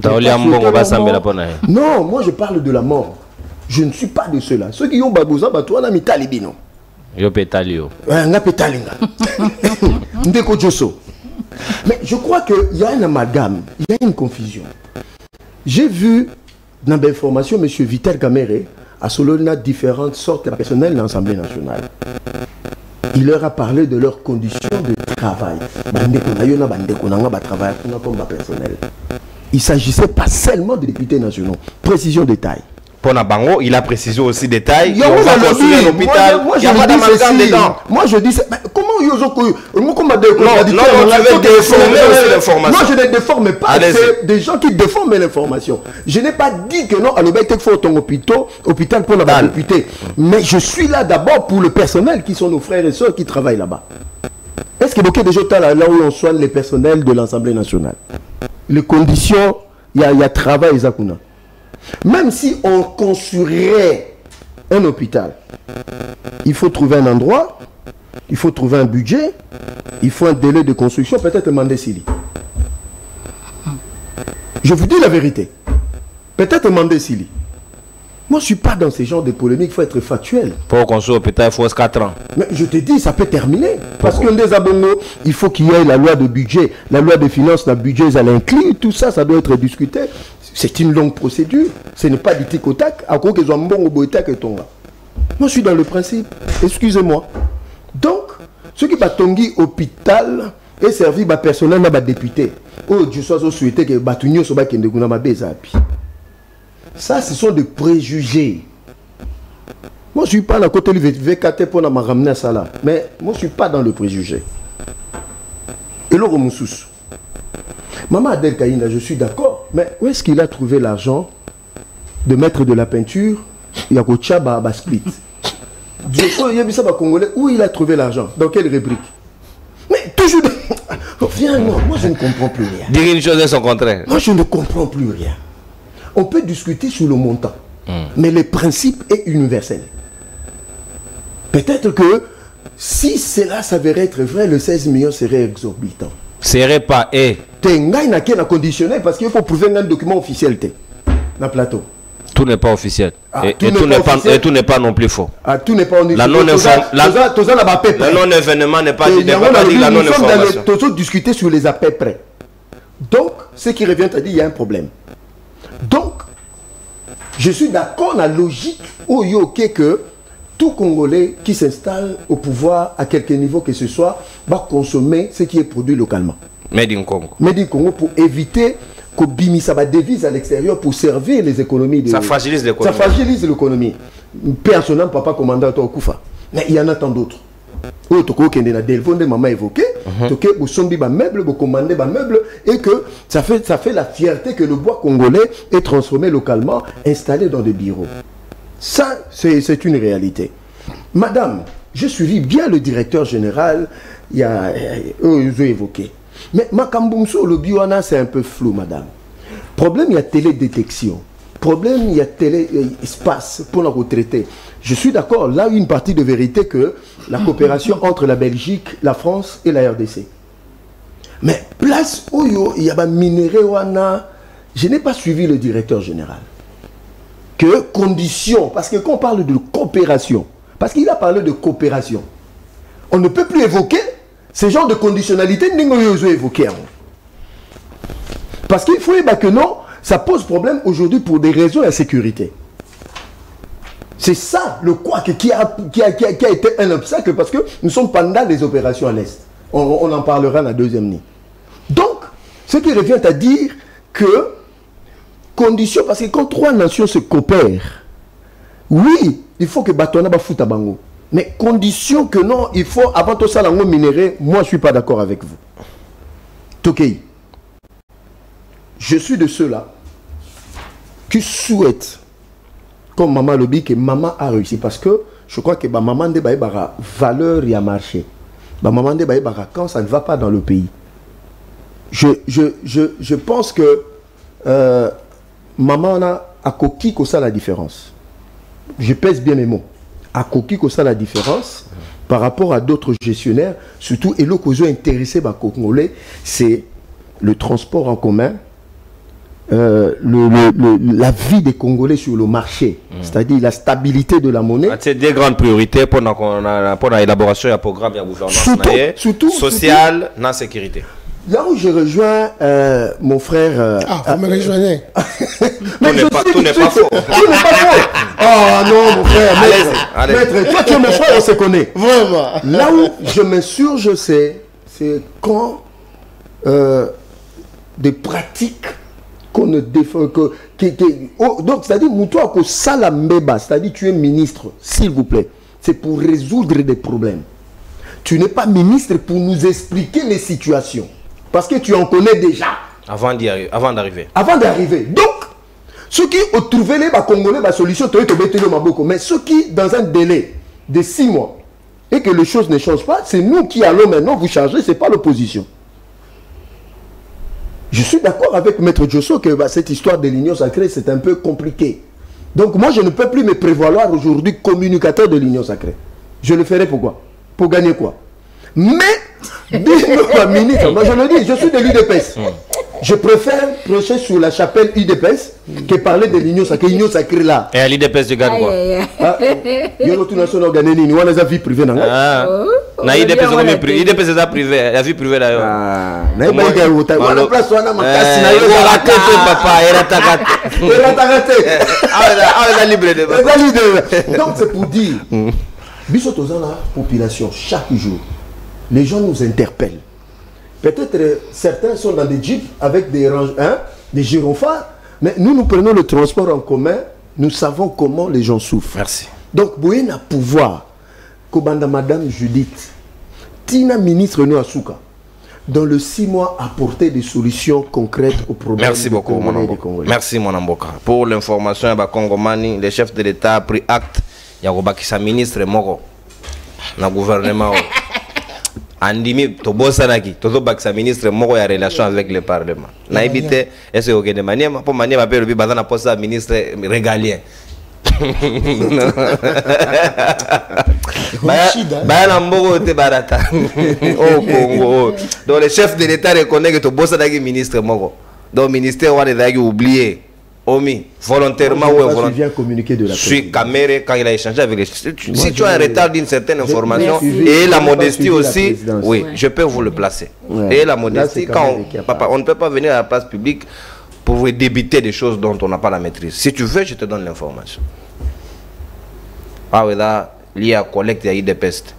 Non, moi je parle de la mort. Je ne suis pas de ceux-là. Ceux qui ont babouza, on a mis talibino. Yo pétalio. On a pétalinga. Ndeko Josso. Mais je crois qu'il y a un amalgame, il y a une confusion. J'ai vu dans l'information M. Vital Kamere à Solona différentes sortes de personnels de l'Assemblée nationale. Il leur a parlé de leurs conditions de travail. Il ne s'agissait pas seulement de députés nationaux. Précision détail. Pour Nabango, il a précisé aussi détail. Moi je dis, comment moi je ne déforme pas. C'est des gens qui déforment l'information. Je n'ai pas dit que non, à l'objet il faut ton hôpital pour la député. Mais je suis là d'abord pour le personnel qui sont nos frères et sœurs qui travaillent là-bas. Est-ce que beaucoup de gens là où on soigne les personnels de l'Assemblée nationale? Les conditions, il y a travail, Zakuna. Même si on construirait un hôpital, il faut trouver un endroit, il faut trouver un budget, il faut un délai de construction, peut-être Mandesili. Je vous dis la vérité. Peut-être Mandesili. Moi, je ne suis pas dans ce genre de polémique, il faut être factuel. Pour construire un hôpital, il faut 4 ans. Mais je te dis, ça peut terminer. Parce que des abonnés, il faut qu'il y ait la loi de budget, la loi de finances, la budget, ça l'inclut, tout ça, ça doit être discuté. C'est une longue procédure. Ce n'est pas du tic au tac. À quoi qu'ils ont un bon boïtak et tonga. Moi, je suis dans le principe. Excusez-moi. Donc, ce qui va tongi hôpital est servi par personnel dans député. Oh, Dieu soit souhaité que Batunio soit qui ne ça, ce sont des préjugés. Moi, je ne suis pas à côté du VKT pour me ramener à ça là. Mais moi, je ne suis pas dans le préjugé. Et là, Maman Adel Kaïna, je suis d'accord. Mais où est-ce qu'il a trouvé l'argent de mettre de la peinture? Il y a Kochaba Split. Où il a trouvé l'argent? Dans quelle rubrique? Mais toujours... Viens, non, moi je ne comprends plus rien. Dire une chose et son contraire. Moi je ne comprends plus rien. On peut discuter sur le montant, mais le principe est universel. Peut-être que si cela s'avérait être vrai, le 16 millions serait exorbitant. Serait pas et. Il y a conditionnel parce qu'il faut prouver un document officiel dans le plateau. Tout n'est pas officiel. Ah, Et tout n'est pas non plus faux. Ah, tout n'est pas officiel. La non-événement n'est pas dit la non-information. Nous sommes discuter sur les à peu près. Donc, ce qui revient à dire, il y a un problème. Donc, je suis d'accord dans la logique où il y a que tout Congolais qui s'installe au pouvoir à quelque niveau que ce soit va consommer ce qui est produit localement. Made in Congo. Made in Congo pour éviter que Bimisa va devise à l'extérieur pour servir les économies. Ça fragilise l'économie. Ça fragilise l'économie. Personnellement, papa commandant au Koufa. Mais il y en a tant d'autres. Et que ça fait la fierté que le bois congolais est transformé localement, installé dans des bureaux. Ça, c'est une réalité. Madame, je suivis bien le directeur général, ils ont évoqué. Mais Makambumso, le bioana, c'est un peu flou, madame. Problème, il y a télédétection. Problème, il y a télé-espace pour la retraiter. Je suis d'accord, là, une partie de vérité que la coopération entre la Belgique, la France et la RDC. Mais place où il y a minéré, je n'ai pas suivi le directeur général. Que conditions, parce que quand on parle de coopération, parce qu'il a parlé de coopération, on ne peut plus évoquer ce genre de conditionnalité évoqué. Parce qu'il faut que non, ça pose problème aujourd'hui pour des raisons de sécurité. C'est ça le quoi qui a été un obstacle parce que nous sommes pendant les opérations à l'Est. On en parlera dans la deuxième ligne. Donc, ce qui revient à dire que condition, parce que quand trois nations se coopèrent, oui, il faut que Batona va foutre à Bango. Mais condition que non, il faut, avant tout ça, l'ango minéré, moi je ne suis pas d'accord avec vous. Tokei. Je suis de ceux-là qui souhaitent, comme maman le dit, que maman a réussi. Parce que je crois que maman de Baïbara, valeur et à marché. Maman de Baïbara, quand ça ne va pas dans le pays. Je pense que maman a coquille que ça la différence. Je pèse bien mes mots. A coquille que ça la différence par rapport à d'autres gestionnaires, surtout et le cause intéressé par Congolais, c'est le transport en commun, la vie des Congolais sur le marché, c'est-à-dire la stabilité de la monnaie. C'est des grandes priorités pour l'élaboration du programme de gouvernance surtout sociale, la sécurité. Là où je rejoins mon frère... vous me rejoignez. Tout n'est pas faux. Tout n'est pas faux. Oh non, mon frère. Maître, toi tu es mon frère, on se connaît. Vraiment. Là où je m'insurge, c'est quand des pratiques qu'on ne défend... donc, c'est-à-dire, toi, que Salambeba, c'est-à-dire tu es ministre, s'il vous plaît, c'est pour résoudre des problèmes. Tu n'es pas ministre pour nous expliquer les situations. Parce que tu en connais déjà. Avant d'arriver. Avant d'arriver. Donc, ceux qui ont trouvé les Congolais la solution, mais ceux qui, dans un délai de 6 mois, et que les choses ne changent pas, c'est nous qui allons maintenant vous charger, ce n'est pas l'opposition. Je suis d'accord avec Maître Josso que cette histoire de l'Union sacrée, c'est un peu compliqué. Donc moi, je ne peux plus me prévaloir aujourd'hui communicateur de l'Union sacrée. Je le ferai pourquoi? Pour gagner quoi? Mais, ministre, moi je le dis, je suis de l'UDPS. Je préfère prêcher sur la chapelle UDPS que parler de l'Union sacrée. L'Union sacrée là. Et à l'UDPS de Gane quoi? Il y a une nationale organisée, il y a la vie privée. Na IDPS est privé, la vie privée d'ailleurs. Donc c'est pour dire, la population, chaque jour, les gens nous interpellent. Peut-être certains sont dans des jeeps avec des gyrophares, mais nous prenons le transport en commun, nous savons comment les gens souffrent. Merci. Donc, vous avez un pouvoir. Kobanda Madame Judith, Tina ministre Nouasuka, dans le 6 mois, apporter des solutions concrètes aux problèmes. Merci beaucoup, mon Amboka. Merci, mon Amboka. Pour l'information, Congomani, le chef de l'État a pris acte. Il y a sa ministre Moko, dans le gouvernement. Andimi, to bosanaki, to sa ministre Moko a relation avec le Parlement. Na évité, est-ce que vous avez manière pour manière m'appelle le bazana pour ça ministre régalien. Donc le chef de l'État reconnaît que tu bosses avec le ministre Moko. Donc le ministère va oublier. Omi, volontairement ou involontairement. Je suis caméré quand il a échangé avec les... Si tu as un retard d'une certaine information et la modestie aussi, oui, je peux vous le placer. Et la modestie, quand on ne peut pas venir à la place publique pour vous débiter des choses dont on n'a pas la maîtrise. Si tu veux, je te donne l'information. Ah oui, là, il y a collecte, il y a eu des pestes.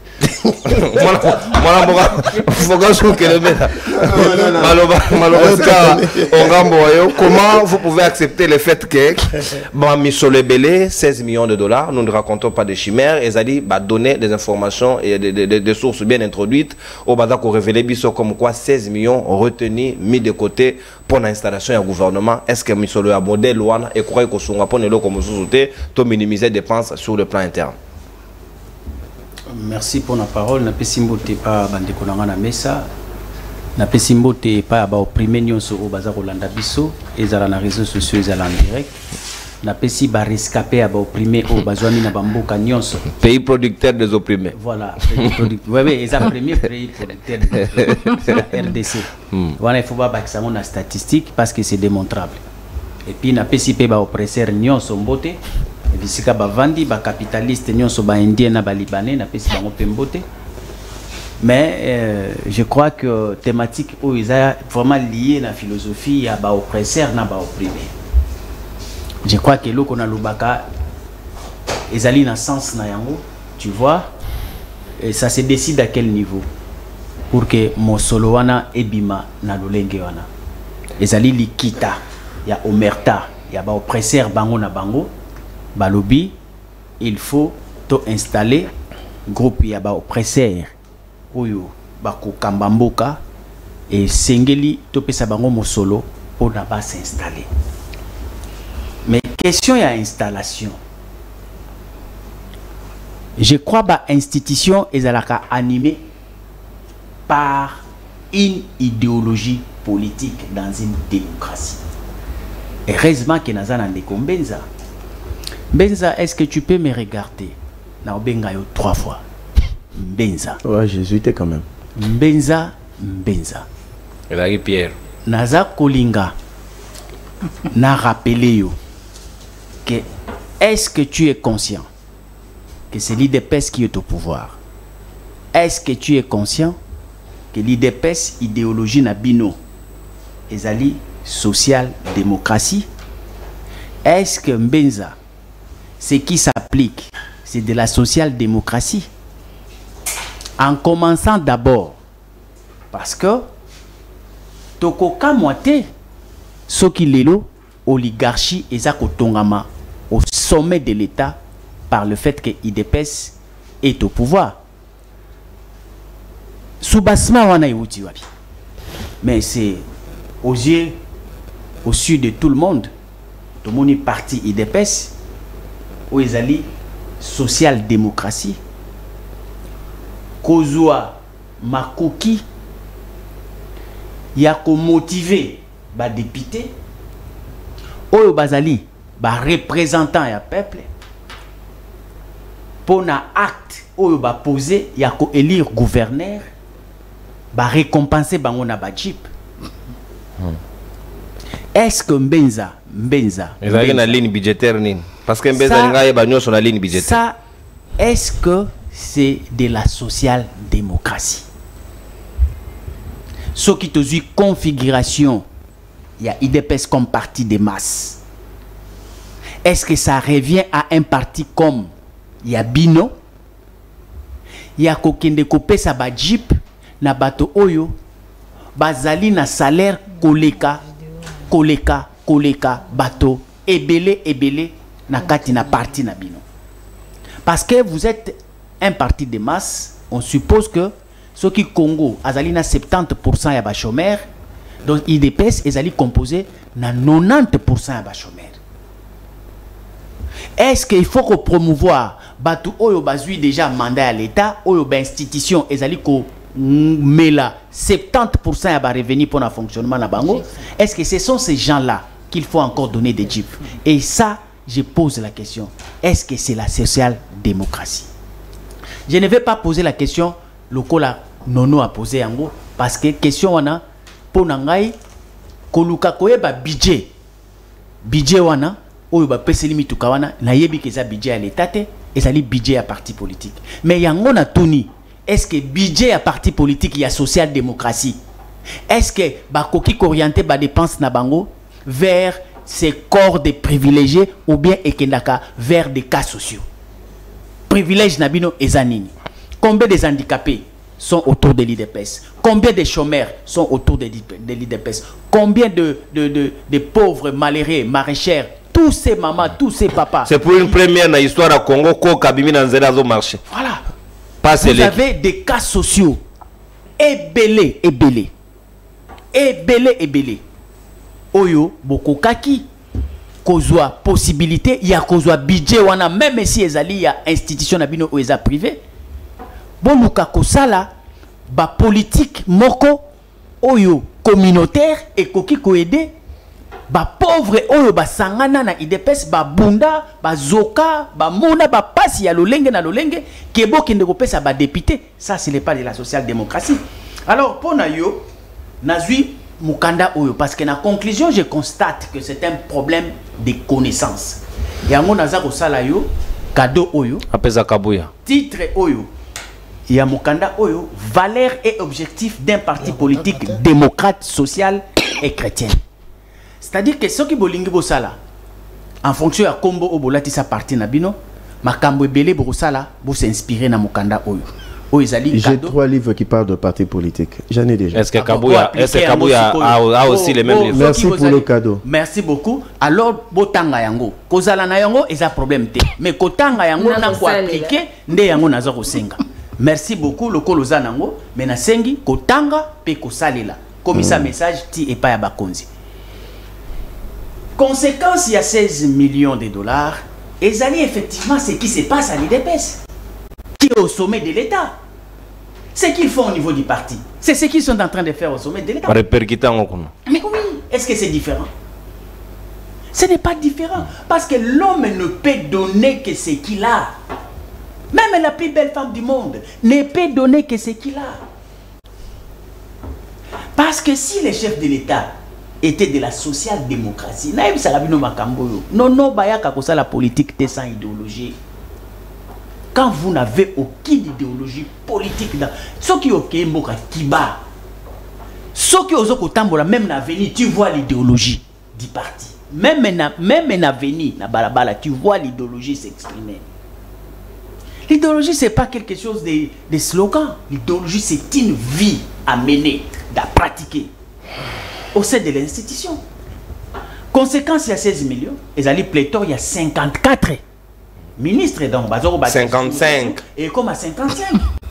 Comment vous pouvez accepter le fait que Michel Belé, 16 millions de dollars, nous ne racontons pas de chimères, et Zali va donner des informations et des sources bien introduites au Badak au révélé biso comme quoi 16 millions retenus, mis de côté pour l'installation du gouvernement. Est-ce que Michel a modèle Luana et croit que son rapport n'est pas comme sous-souté, pour minimiser les dépenses sur le plan interne? Merci pour la parole. Na pesimbote pa bandeko na ngana mesa. Na pesimbote pa ba opprimé nyonso o baza kolanda biso ezala na réseaux sociaux ezala en direct. Na pesi ba rescapé ba opprimé o bazwami na bamboka nyonso. Pays producteur des opprimés. Voilà, pays producteur. Oui, oui, ezala premier pays producteur de la RDC. Voilà, il faut pas que ça monte la statistique parce que c'est démontrable. Et puis na pesi pe ba oppresseur nyonso mbote. Bisika bavandi ba capitaliste nyonso ba indien na ba libanais na pesi bango pembote. Mais je crois que thématique où ils sont vraiment liés à la philosophie à ba oppresseur na ba opprimé. Je crois que l'eau qu'on a l'ubaka ezali na sens na yango, tu vois, et ça se décide à quel niveau pour que mosolo wana ebima na lolenge wana. Ezali likita ya omerta ya ba oppresseur bango na bango. Balobi, il faut to installer groupe ya ba oppresseur oyo bako kambamboka et sengeli to pesa bango mosolo pour na ba s'installer. Mais question ya installation. Je crois ba institution ezalaka animée par une idéologie politique dans une démocratie. Heureusement que nazana ndeko Mbenza. Benza, est-ce que tu peux me regarder? Na obenga yo 3 fois. Benza. Ouais, jésuite quand même. Benza, Benza. Il a eu Pierre. Naza Kolinga. Na rappelé yo que est-ce que tu es conscient que c'est l'IDPS qui est au pouvoir? Est-ce que tu es conscient que l'IDPS idéologie na bino ezali social-démocratie? Est-ce que Mbenza ce qui s'applique, c'est de la social-démocratie? En commençant d'abord, parce que Tokoka Moite, Soki Lelo, oligarchie et Zakotongama au sommet de l'État par le fait que IDPS est au pouvoir. Soubasma wana iwuti wapi. Mais c'est aux yeux, au sud de tout le monde, tout le monde est parti IDPS. Où ils allaient social-démocratie, Kozua Makoki, il y a qu'à motiver les députés, où bazali, les représentants du peuple, pour un acte où ils poser, il y a qu'à élire gouverneur, récompenser bango na jeep. Est-ce que Mbenza il y a une ligne budgétaire parce que Mbenza y a sur la ligne budgétaire. Ça, est-ce que c'est de la social-démocratie? Ce qui te dit configuration, il y a IDPS comme parti de masse. Est-ce que ça revient à un parti comme il y a Bino? Il y a Kokende Kopé sa ba jeep na bato oyo bazali na salaire koleka bato ebele na kati na parti na bino. Parce que vous êtes un parti de masse, on suppose que ceux qui Congo, azalina 70% ya ba chômeurs, donc IDPS ezali composé na 90% ya ba chômeurs. Est-ce qu'il faut qu'on promouvoir batu oyo bazui déjà mandat à l'État, oyo ba institution ezali ko mela 70% ya ba revenu pour le fonctionnement na bango? Est-ce que ce sont ces gens-là qu'il faut encore donner des jeeps? Et ça, je pose la question. Est-ce que c'est la social-démocratie? Je ne vais pas poser la question, le cola Nono a posé en gros, parce que question wana, pour nangai, koluka koyeba budget. Budget wana, oyo ba pese limite kawana, na yebi que ça budget à l'État, et ça li budget à parti politique. Mais yango na tuni, est-ce que budget à parti politique y a social-démocratie? Est-ce que ba koki orienté ba dépense na bango vers ces corps de privilégiés ou bien ekendaka vers des cas sociaux? Privilèges nabino ezanini. Combien des handicapés sont autour de l'IDPS? Combien de chômeurs sont autour de l'IDPS? Combien de pauvres malheureux, maraîchères, tous ces mamans, tous ces papas? C'est pour une première dans l'histoire à Congo qu'on kabimi dans un marché. Voilà. Vous avez des cas sociaux ébélés. Oyo, bokokaki. Kozwa possibilité, il y a kozwa budget, wana même si ezali il y a institution nabino ou eza privé. Boluka kosala ba politique moko oyo communautaire et koki ko aider ba pauvre oyo ba sangana na IDPS ba bunda ba zoka ba mona ba pasi ya lolenge na lolenge kebo kende ko pesa ba député. Ça ce n'est pas de la social-démocratie. Alors pour na yo nazui Mukanda Oyo, parce que na conclusion, je constate que c'est un problème de connaissance. Et à mon azar au salayo, cadeau Oyo, apesa kabuya. Titre Oyo, il y a Mukanda Oyo, valeur et objectif d'un parti politique démocrate, social et chrétien. C'est-à-dire que ceux qui bolingi bosala, en fonction de combo obolati sa parti nabino, makambo ebele bosala, bo s'inspirer na Mukanda Oyo. J'ai 3 livres qui parlent de partis politiques. J'en ai déjà. Est-ce que Kabouya a aussi les mêmes livres? Merci pour le cadeau. Merci beaucoup. Alors, botanga yango. Kozala na yango, il y a problème. Mais kotanga yango, na ko appliquer, nde yango na zoko senga. Merci beaucoup, le koloza nango. Mais na sengi, kotanga, pe kosalela. Comme ça, message, ti et pas ya bakonzi. Conséquence, il y a 16 millions de dollars. Et ça effectivement ce qui se passe à l'IDPS. Qui est au sommet de l'État. Ce qu'ils font au niveau du parti, c'est ce qu'ils sont en train de faire au sommet de l'État. Mais oui, est-ce que c'est différent? Ce n'est pas différent. Parce que l'homme ne peut donner que ce qu'il a. Même la plus belle femme du monde ne peut donner que ce qu'il a. Parce que si les chefs de l'État étaient de la social-démocratie, non, la politique était sans idéologie. Quand vous n'avez aucune idéologie politique, ceux qui ont Mboka Kiba, ceux qui ont Kotambola, même dans l'avenir, tu vois l'idéologie du parti. Même dans l'avenir, tu vois l'idéologie s'exprimer. L'idéologie, ce n'est pas quelque chose de slogan. L'idéologie, c'est une vie à mener, à pratiquer au sein de l'institution. Conséquence, il y a 16 millions. Et à pléthore, il y a 54 ministre donc 55 et comme à 55.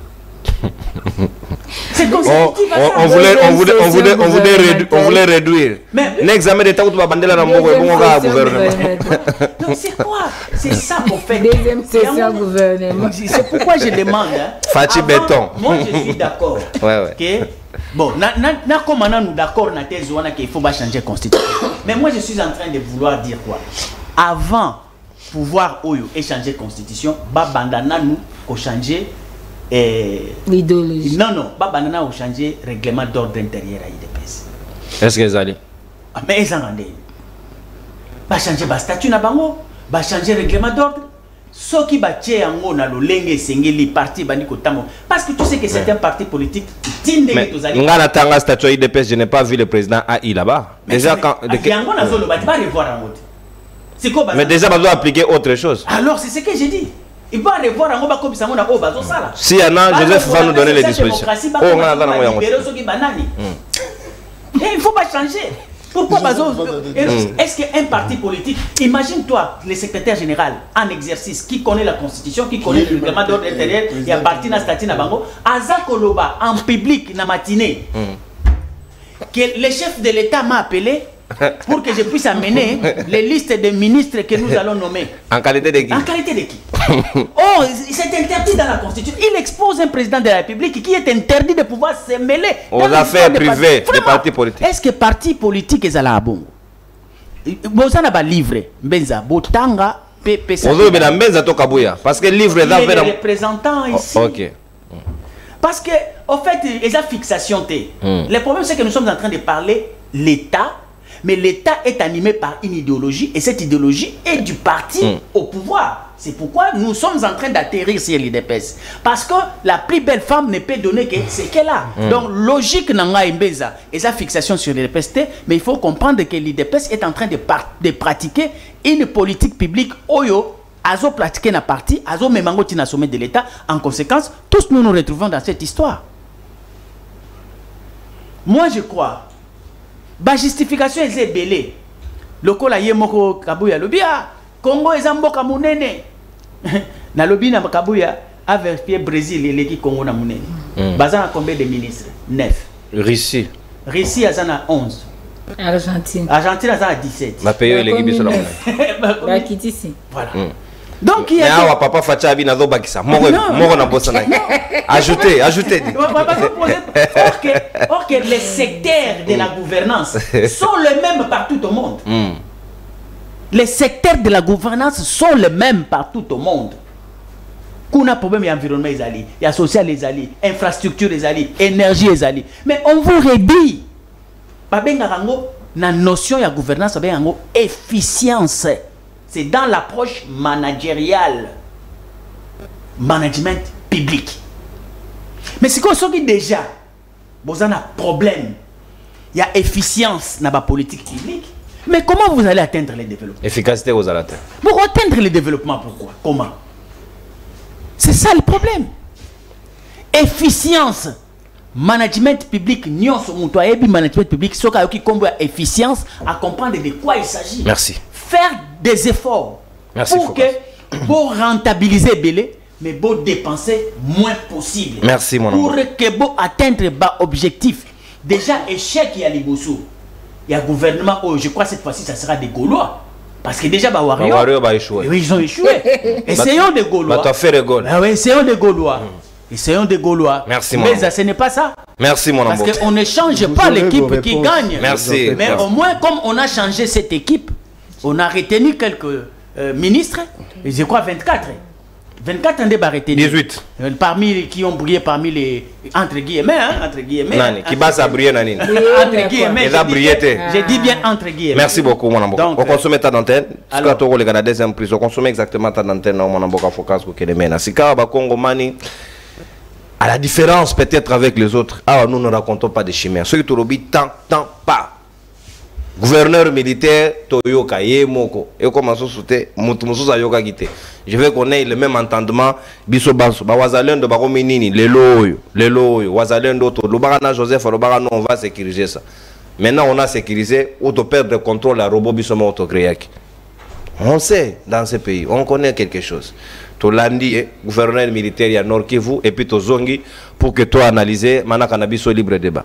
C'est on voulait réduire. L'examen d'état où tu vas bander la gouvernement. Donc c'est quoi? C'est ça qu'on fait. Deuxième session gouvernement. C'est pourquoi je demande. Fatih Béton. Moi je suis d'accord. Ouais. Bon, comme nous d'accord na thèse qu'il faut pas changer la constitution. Mais moi je suis en train de vouloir dire quoi? Avant pouvoir oyo échanger constitution, bandana nous ko changer l'idéologie. Non, bandana ou changer règlement d'ordre intérieur à IDPS. Est-ce que ça allait? Mais ils en rendent. Ba changer ba statut na bango, ba changer règlement d'ordre. Ce qui ba tie yango na lolenge sengeli parti bani kotamo parce que tu sais que c'est un parti politique tinde que tous allez. Ngana tanga statut IDPS, je n'ai pas vu le président AI là-bas. Déjà quand yango na zolo ba revoir en mode. Mais déjà, on doit appliquer autre chose. Alors, c'est ce que j'ai dit. Il va revoir un comme ça. Si il y en a, Joseph va nous donner les dispositions. Il ne faut pas changer. Pourquoi est-ce qu'un parti politique, imagine-toi le secrétaire général en exercice qui connaît la constitution, qui connaît le règlement d'ordre intérieur, il y a parti dans statut Nabango, Aza Koloba en public, na matinée, que le chef de l'État m'a appelé pour que je puisse amener les listes de ministres que nous allons nommer. En qualité de qui? En qualité de qui? Oh, c'est interdit dans la Constitution. Il expose un président de la République qui est interdit de pouvoir se mêler aux affaires privées des partis politiques. Est-ce que parti politique est à la bon? Vous avez un livre, Benza, Botanga, PPC. Vous avez un Benza Tokabouya. Parce que le livre est là. Il est représentant ici. Ok. Parce que, au fait, il y a fixation. Le problème, c'est que nous sommes en train de parler l'État. Mais l'État est animé par une idéologie et cette idéologie est du parti au pouvoir. C'est pourquoi nous sommes en train d'atterrir sur l'IDPS. Parce que la plus belle femme ne peut donner que ce qu'elle a. Donc, logique n'a imbeza et sa fixation sur l'IDPS, mais il faut comprendre que l'IDPS est en train de pratiquer une politique publique oyo. Azo pratiquer na parti, azo memango tina sommet de l'État. En conséquence, tous nous nous retrouvons dans cette histoire. Moi, je crois. La justification est belée. Le kola yemoko Kabuya lobia Congo ezamboka munene. Na lobi na Kabuya a vérifié Brésil et l'équipe Congo na munene. Bazana combien de ministres? 9. Russie. Russie azana 11. Argentine. Argentine azana 17. Ma paye l'équipe sur la munene. Ba kitisi. Voilà. Donc il y a mais papa Facha abi na zo bakisa. Moko na bossa na. Ajoutez. Or que les secteurs de la gouvernance sont les mêmes partout au monde. Les secteurs de la gouvernance sont les mêmes partout au monde. Qu'on a problème, il y a environnement, il y a social, il infrastructure, énergie, mais on vous redit, la notion de gouvernance, efficience. C'est dans l'approche managériale, management public. Mais c'est comme ça que déjà, vous avez un problème. Il y a efficience dans la politique publique. Mais comment vous allez atteindre le développement? Efficacité aux atteindre. Pour atteindre le développement, pourquoi? Comment? C'est ça le problème. Efficience. Management public, management public, ce qui combat efficience, à comprendre de quoi il s'agit. Merci. Faire des efforts. Merci, pour que pour rentabiliser Belé, mais pour dépenser moins possible. Merci, mon amour. Pour que pour atteindre bas objectif. Déjà, échec, il y a les Bossou. Il y a gouvernement, je crois que cette fois-ci, ça sera des Gaulois. Parce que déjà, Wario va échouer. Oui, ils ont échoué. Essayons des Gaulois. Essayons des Gaulois. Essayons des Gaulois. Merci, mon mais ce n'est pas ça. Merci, mon amour. Parce qu'on ne change pas l'équipe qui gagne. Merci. Mais au moins, comme on a changé cette équipe, on a retenu quelques ministres, et je crois 24. 24 ans de retenus. 18. Parmi qui ont brillé parmi les entre guillemets, entre guillemets. Nani, qui va s'abriller Nani. Entre guillemets. J'ai dit bien entre guillemets. Merci beaucoup, mon amour. On consomme ta d'antenne. Alors, quand on regarde la deuxième prise, on consomme exactement ta d'antenne. Mon amour, à focus pour que les mènes. Si Kaba Congo Mani, à la différence peut-être avec les autres, nous ne racontons pas de chimères. Ceux qui te lobby tant pas. Gouverneur militaire, Toyoka, Yemoko, et comment ça sauter, Moutoumoussa Yoka Gite. Je veux qu'on ait le même entendement, Biso Banso, Wazalendo, Barominini, les loyo, Wazalendo, le Barana Joseph, le Barano, on va sécuriser ça. Maintenant, on a sécurisé, auto perdre le contrôle à robot Bisoma Autogréac. On sait, dans ce pays, on connaît quelque chose. Tolandi, gouverneur militaire, il y a Nord Kivu, et puis Tozongi, pour que toi analyser, Manakanabiso libre débat.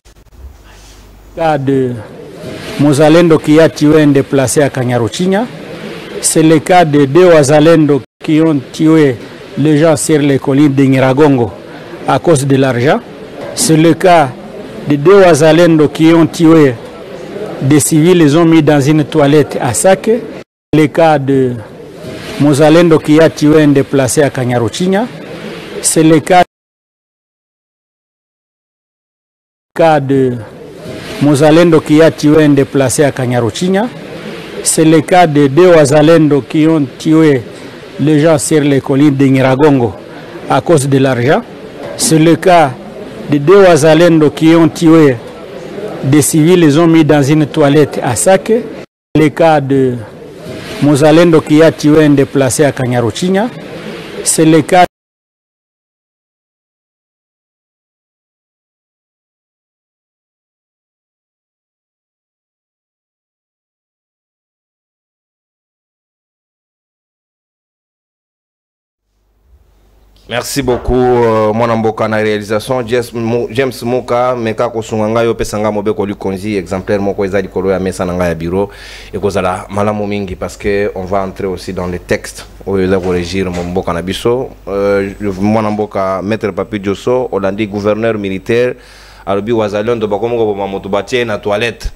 Mozalendo qui a tué un déplacé à Kanyaruchinya. C'est le cas de 2 Wazalendo qui ont tué les gens sur les collines de Nyiragongo à cause de l'argent. C'est le cas de 2 Wazalendo qui ont tué des civils, les ont mis dans une toilette à Sake. C'est le cas de Mozalendo qui a tué un déplacé à Kanyaruchinya. C'est le cas de Mozalendo qui a tué un déplacé à Kanyaruchinya. C'est le cas de 2 Wazalendo qui ont tué les gens sur les collines de Nyiragongo à cause de l'argent. C'est le cas de 2 Wazalendo qui ont tué des civils, les ont mis dans une toilette à Sake. C'est le cas de Mozalendo qui a tué un déplacé à Kanyaruchinya. C'est le cas Merci beaucoup, mon mboka na réalisation. James Mouka, meka kosunganga yo pesanga mobe ko likonzi exemplaire moko ezali kolo ya mesa nanga ya bureau et kozala malamu mingi parce que on va entrer aussi dans les textes où il va corriger mon mboka na biso. Mon mboka maître Papi Diosso, Hollandi gouverneur militaire alobi wazalendo bakomo ko moto batie na toilette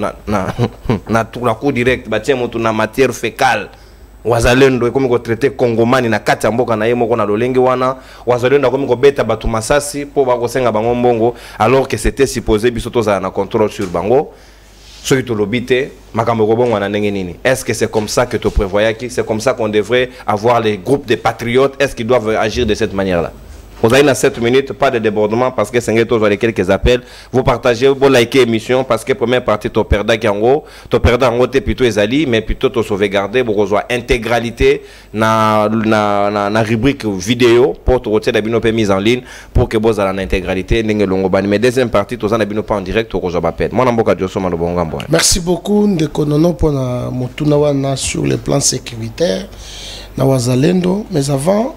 na la cour direct batie moto na matière fécale. Wazalendo ekomi ko traiter Congomani na kati ya mboka na ye moko na lolenge wana wazalendo akomi ko beta batu masasi po ba kosenga bango mbongo alors que c'était supposé biso toza na contrôle sur bango soki to lobite makambo ko bongo na ndenge nini. Est-ce que c'est comme ça que tu prévoyais que c'est comme ça qu'on devrait avoir les groupes de patriotes? Est-ce qu'ils doivent agir de cette manière-là? Vous avez 7 minutes, pas de débordement parce que c'est quelques appels. Vous partagez, vous likez l'émission parce que première partie, tu perds en gros, t'es plutôt ezali, mais plutôt tu sauvegarder pour avoir intégralité na rubrique vidéo pour te retirer la binope mise en ligne pour que vous ayez l'intégralité. Mais deuxième partie, tu as la binope en direct, tu as appel. Merci beaucoup de Konono pour na sur le plan sécuritaire na Wazalendo, mais avant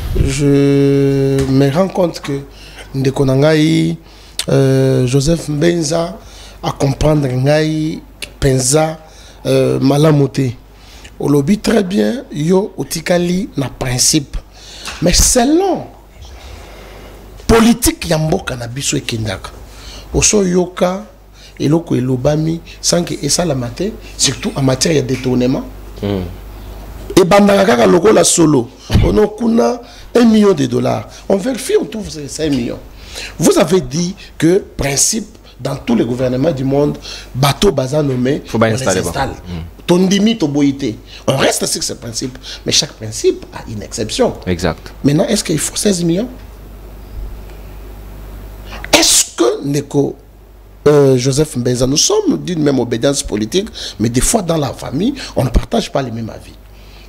je me rends compte que Ndekonangai Joseph Mbenza à comprendre Ngai Penza Malamote. Au lobby très bien, yo otikali na principe. Mais selon politique yamboka na biso ekendaka. Oso yoka eloko elobami sans que esa la maté, surtout en matière de détournement. Et bandaka loko la solo. On a 1 million de dollars. On vérifie, on trouve 5 millions. Vous avez dit que, principe, dans tous les gouvernements du monde, bateau bazar nommé, on les installe. Tondimi, toboïté. On reste sur ce principe. Mais chaque principe a une exception. Exact. Maintenant, est-ce qu'il faut 16 millions? Est-ce que Neko Joseph Mbenza, nous sommes d'une même obédience politique, mais des fois dans la famille, on ne partage pas les mêmes avis.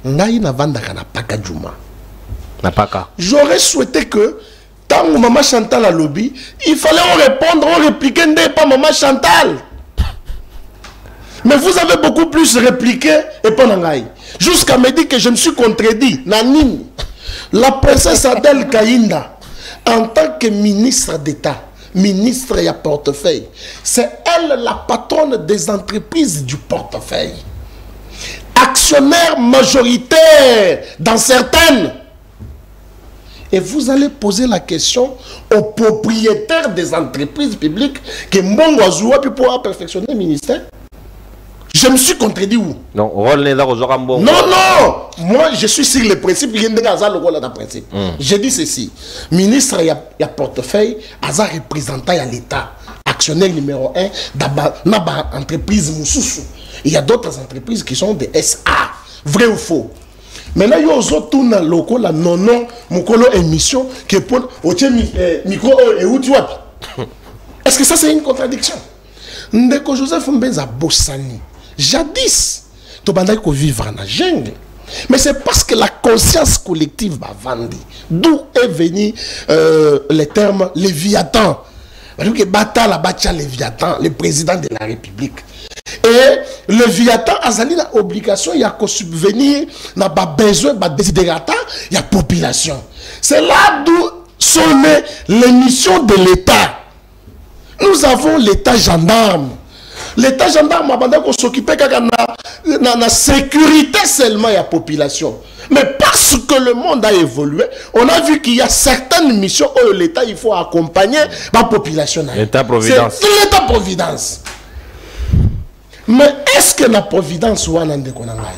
J'aurais souhaité que tant que maman Chantal a lobby, il fallait répondre, répliquer, pas maman Chantal. Mais vous avez beaucoup plus répliqué et pas nangai. Jusqu'à me dire que je me suis contredit. Nanine, la princesse Adèle Kaïnda, en tant que ministre d'État, ministre et à portefeuille, c'est elle la patronne des entreprises du portefeuille. Actionnaire majoritaire dans certaines. Et vous allez poser la question aux propriétaires des entreprises publiques que Mbongo Azoua peut pouvoir perfectionner le ministère. Je me suis contredit où? Non, non. Moi, je suis sur le principe. J'ai dit ceci. Ministre, il y a portefeuille, Aza représentant à l'État. Actionnaire numéro 1 dans l'entreprise Moussoussou. Il y a d'autres entreprises qui sont des SA. Vrai ou faux? Maintenant, il y a un loco, la non, mon émission qui est pour micro et où tu vois. Est-ce que ça, c'est une contradiction? Ndeko Joseph Mbenza Bossani, jadis, tu vas vivre en jungle. Mais c'est parce que la conscience collective va vendre. D'où est venu le terme Léviathan. Bata la Bacha Léviathan, le président de la République. Et le Léviathan a l'obligation de subvenir à besoin, à désidérata, il y a population. C'est là d'où sont les missions de l'État. Nous avons l'État gendarme. L'État gendarme a s'occuper de la sécurité seulement de la population. Mais parce que le monde a évolué, on a vu qu'il y a certaines missions où l'État il faut accompagner la population. L'État-providence. C'est l'État-providence. Mais est-ce que la providence ou en Andekonanga?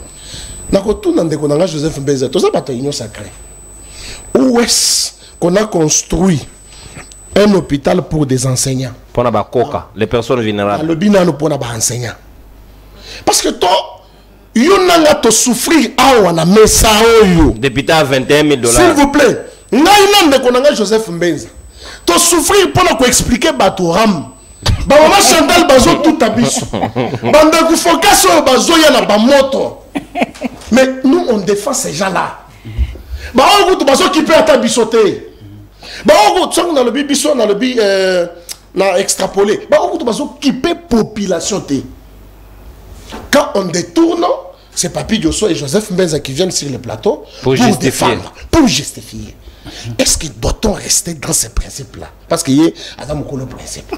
Joseph Mbenza, tout ça pas union sacrée. Où est-ce qu'on a construit un hôpital pour des enseignants? Pour les personnes vulnérables. Le binano pour les enseignants. Parce que toi, tu souffrir à la mesa. Député à 21 000 $. S'il vous plaît, Joseph Mbenza. Tu souffrir pour expliquer Batouram. Maman Chantal bazo tout abisso. Banda ku focus sur bazo ya na ba moto. Mais nous on défend ces gens-là. Ba on go bazo qui peut atabisoter. Ba on go tsong na le biso na le bi na extrapoler. Ba on go bazo qui peut population té. Quand on détourne, c'est Papi Diosso et Joseph Mbenza qui viennent sur le plateau pour justifier. Défendre, pour justifier. Est-ce que doit-on rester dans ces principes-là? Parce que Adam le principe.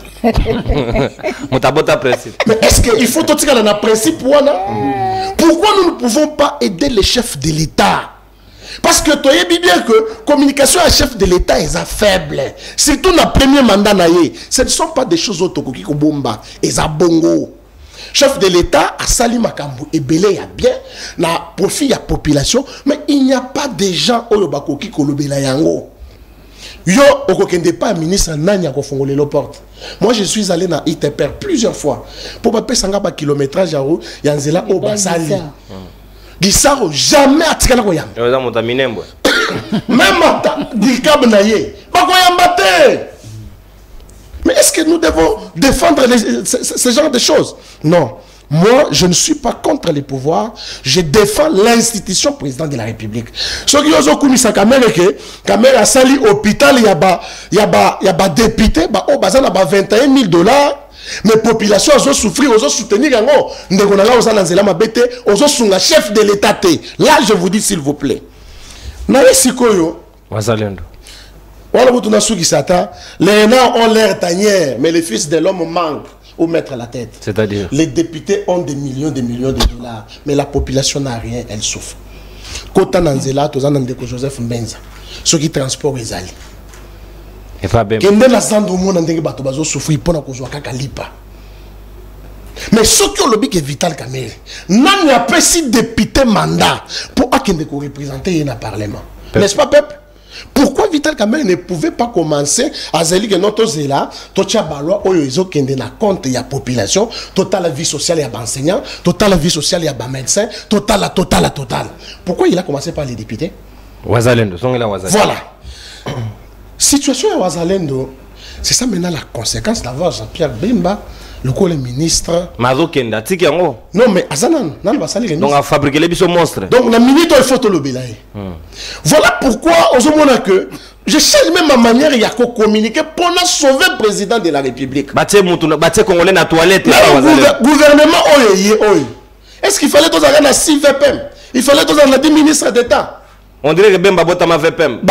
Mais est-ce qu'il faut tout ça dans le principe? Pourquoi nous ne pouvons pas aider les chefs de l'État? Parce que tu as bien que la communication à chef de l'État est faible. Surtout dans le premier mandat, ce ne sont pas des choses autocoquées comme bomba. Ils sont bongo. Chef de l'État a sali makambu et belé ya bien na profit ya population, mais il n'y a pas de gens au bakoki kolobela yango. Yo okokende pas ministre nanya ko fongole le porte. Moi je suis allé na ITPR plusieurs fois pour pas pesanga ba kilométrage ya route ya nzela o basali. Gisaro jamais atikana ko yamba. Yo za monta minembwe. Même dikab na ye. Ba ko yamba te. Mais est-ce que nous devons défendre ce genre de choses? Non. Moi, je ne suis pas contre les pouvoirs. Je défends l'institution président de la République. Ce qui est commis caméra a sali hôpital, il y a député, au bazar, 21 000 $. Mais population ont souffert, ont soutenir yango. Ndegonanga aux ananzela mabete, aux chef de l'État. Là, je vous dis s'il vous plaît. Naye sikoyo. Wazalendo. Voilà, vous les nains ont l'air tanière, mais les fils de l'homme manquent où mettre la tête. C'est-à-dire? Les députés ont des millions de dollars, mais la population n'a rien, elle souffre. Kota Nanzela, Tozanandeko Joseph Mbenza, ceux qui transportent les alliés. Et pas bien. Kende la zando monde ndenge bato bazo souffrir pour na kozwa kaka lipa. Mais ce qui ont le but est vital Kamere. Nan y a pas si député mandat pour akende ko représenter dans parlement. N'est-ce pas peuple? Pourquoi Vital Kamerhe ne pouvait pas commencer à dire que notre zéla, totia balwa oyo izo kende na compte ya population, total la vie sociale ya enseignant, total la vie sociale ya médecin, total. Pourquoi il a commencé par les députés? Wazalendo, son la Wazalendo. Voilà. Situation à Wazalendo, c'est ça maintenant la conséquence d'avoir Jean-Pierre Bemba, le ministre. Mazo Kenda, tiki yango. Non mais Azanan, nan basali. Donc à fabriquer les biso monstres. Donc la minute il faut te le belayer. Voilà pourquoi on se montre que je cherche même ma manière il y a qu'à communiquer pour sauver le président de la République. Baté moutouna, baté congolais na toilette. Gouvernement oye. Est-ce qu'il fallait tous avoir 6 VPM? Il fallait tous avoir 10 ministres d'État. On dirait que Bemba bota ma VPM.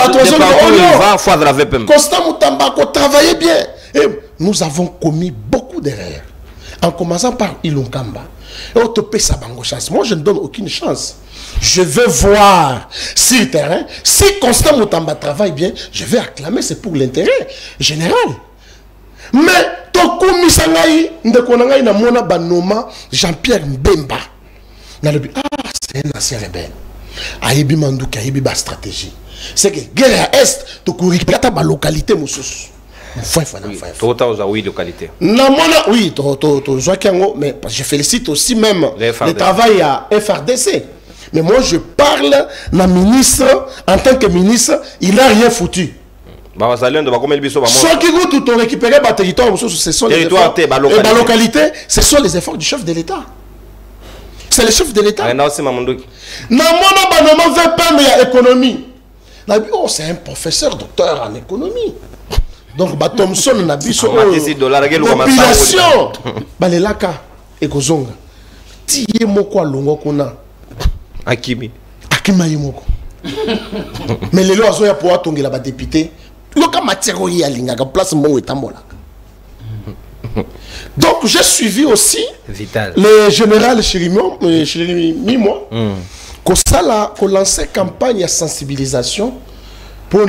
Constant Moutamba travaillait bien. Et nous avons commis beaucoup d'erreurs. En commençant par Ilunkamba. Et on te paie sa bango chance. Moi, je ne donne aucune chance. Je veux voir si le terrain, si Constant Moutamba travaille bien, je vais acclamer, c'est pour l'intérêt général. Mais, Tokoumi Sangaï, Ndekonangaï na mona banoma Jean-Pierre Mbemba. C'est un ancien rebelle. Aïbi Mandouka, Aïbi ba stratégie. C'est que guerre à Est, Tokuri, Plata ba localité Moussous. Oui, localité. Oui, mais je félicite aussi même le travail à FRDC. Mais moi, je parle d'un ministre, en tant que ministre, il n'a rien foutu. Ceux qui ont récupéré le territoire, ce sont les efforts. Et la localité, ce sont les efforts du chef de l'État. C'est le chef de l'État. C'est un professeur, docteur en économie. Donc, Thompson n'a vu son population. Balelaka et Kozonga. Tiye moko longo kona. Akimi. Akima yemoko. Mais les lois sont pour atteindre la député. Loka matero y alinga place mon etambola. Donc, j'ai suivi aussi Vital. le général Chirimi moi. Qu'on lançait campagne de sensibilisation pour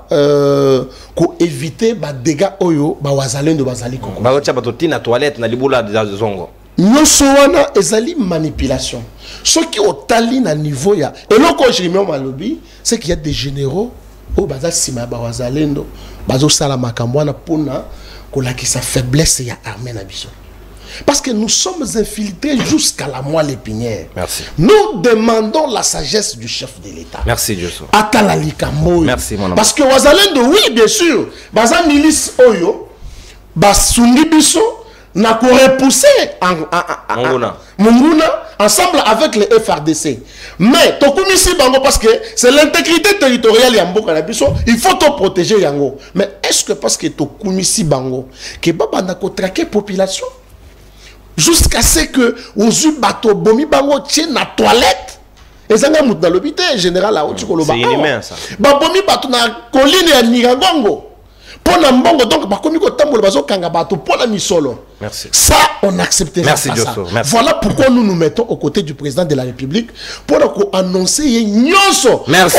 éviter les dégâts oyo ba wazalendo bazali koko. Ba ocha batoti na toilette na libula de zongo. Nyonso wana ezali manipulation. Ce qui au tali na niveau ya et loko Jérémie Malobi, c'est qu'il y a des généraux au baza sima ba wazalendo bazo sala makambo na pona ko la ki sa faiblesse ya armée na biso. Parce que nous sommes infiltrés jusqu'à la moelle épinière. Merci. Nous demandons la sagesse du chef de l'État. Merci, Dieu. Merci, mon ami. Parce que Wazalendo, oui, bien sûr, Baza milice Oyo, Basungi Biso, n'a qu'à repousser Munguna ensemble avec les FRDC. Mais, Tokumisi Bango, parce que c'est l'intégrité territoriale Yambo Kanabiso, il faut te protéger Yango. Mais est-ce que parce que Tokumisi Bango, que Baba n'a qu'à traquer population? Jusqu'à ce que aux bateau bomi bango tient la toilette ezanga mutu na lobité général a oti koloba c'est inhumain ça babomi bato na colline ya Nyiragongo pona mbongo donc bakomi ko tambola bazokanga bato pona misolo. Merci. Ça, on acceptera merci, pas Diosso, ça. merci. Voilà pourquoi nous nous mettons aux côtés du président de la République pour annoncer Nyonso. Merci.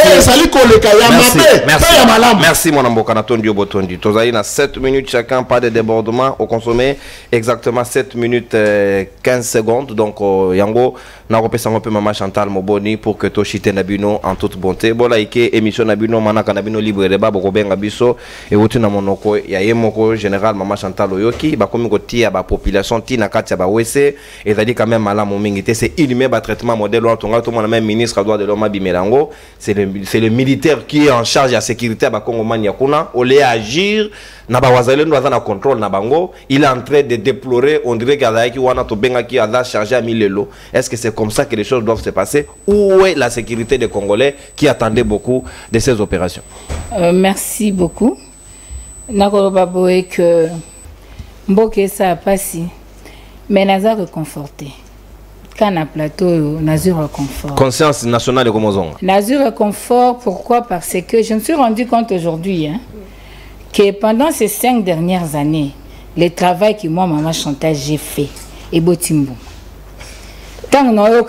Merci, mon ambo Kanatondi Obotondi. Tozaï na 7 minutes chacun, pas de débordement. Au consommé, exactement 7 minutes 15 secondes. Donc, Yango, na repé sango pe Maman Chantal Moboni pour que Toshite Nabino en toute bonté. Bola ike émission Nabino, Manaka Nabino libre débat, Boko Benga Biso, et Outu na monoko, Yayemoko, général Maman Chantal Oyoki, Bakomi Gotia. La population tina katia ba wese et ça dit quand même malamu mingité c'est inhumé ba traitement modèle tout le monde même ministre droit de l'homme bimelango c'est le militaire qui est en charge de la sécurité ba Congo mania kuna au lieu agir na ba wazalendo aza na contrôle na bango il est en train de déplorer on dirait qu'il qui wana to benga qui a chargé à 1000 lelo est-ce que c'est comme ça que les choses doivent se passer où est la sécurité des Congolais qui attendaient beaucoup de ces opérations? Merci beaucoup. Nakoloba boye que Mboke ça a passé, mais Naza reconforté. Quand on a plateau, Naza reconfort. Conscience nationale de Komozonga. Naza reconfort, pourquoi? Parce que je me suis rendu compte aujourd'hui que pendant ces 5 dernières années, le travail que moi, Maman Chantal, j'ai fait, et Botimbo. Tant que nous avons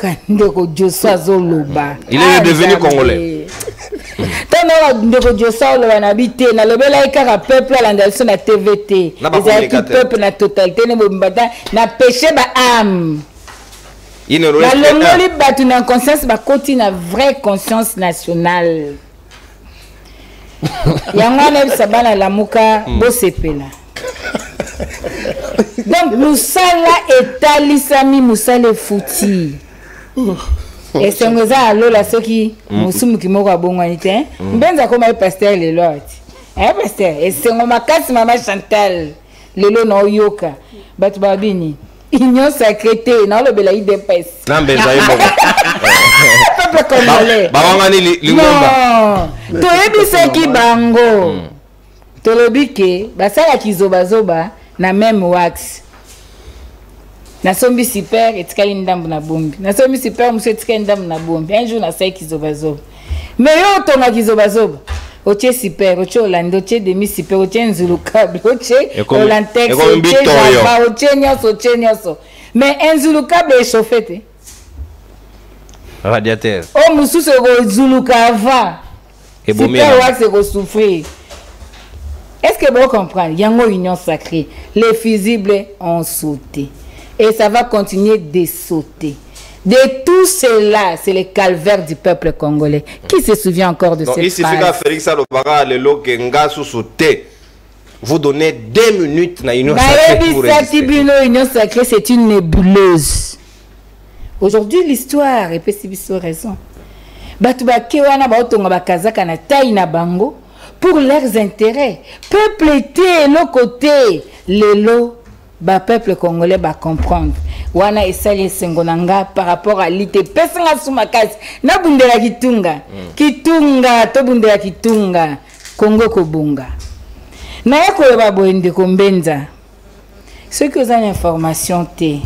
il est devenu congolais. Tant que nous avons habité, nous avons peuple à l'andalson à TVT. Nous avons peuple na totalité, nous avons péché âme. Nous avons une conscience, une vraie conscience nationale. Yangwana sabana la muka bosepela. Donc nous sommes là et talisami musale fouti. Et c'est nous a lola soki musumu kimoko abongwanite. Mbenza koma pasteur le lot. Pasteur et c'est ngoma makasi Maman Chantal lelo na oyoka. Batu babini. Union sacrée na le bela idepes. Na mbenza yimoko. Peuple congolais. Bawangani lingomba. Non. Toyebi ki bango. Tolobike basala kizobazoba na même wax. Na sombi super etikali ndambu na bombi. Na sombi super muso etikali ndambu na bombi. Un jour na sai kizobazoba. Mais yo tonga kizobazoba. Oche super, oche Orlando, oche demi super, oche nzulu câble, oche Olantex, oche Java, oche nyoso. Mais nzulu câble est chauffé. Radiateur. Oh musu se go nzulu kava. Et super wax go souffrir. Est-ce que vous comprenez? Il y a une union sacrée. Les fusibles ont sauté. Et ça va continuer de sauter. De tout cela, c'est le calvaire du peuple congolais. Qui se souvient encore de cette phrase? Il suffit que Félix Alobara, le Lokenga, sauté. Vous donnez 2 minutes dans l'union sacrée pour résister. L'union sacrée, c'est une nébuleuse. Aujourd'hui, l'histoire, et puis c'est raison. Batuba kewana ba otonga ba kazaka na taille na bango. Pour leurs intérêts. Peuple était l'autre côté. Le peuple congolais va comprendre. Wana esali sengonanga par rapport à l'ité. Pesanga sumakasi. Na bundela kitunga. Kitunga. To bundela kitunga. Congo kobunga. Na yako yaba boende kombenza. Ceux qui ont l'information T.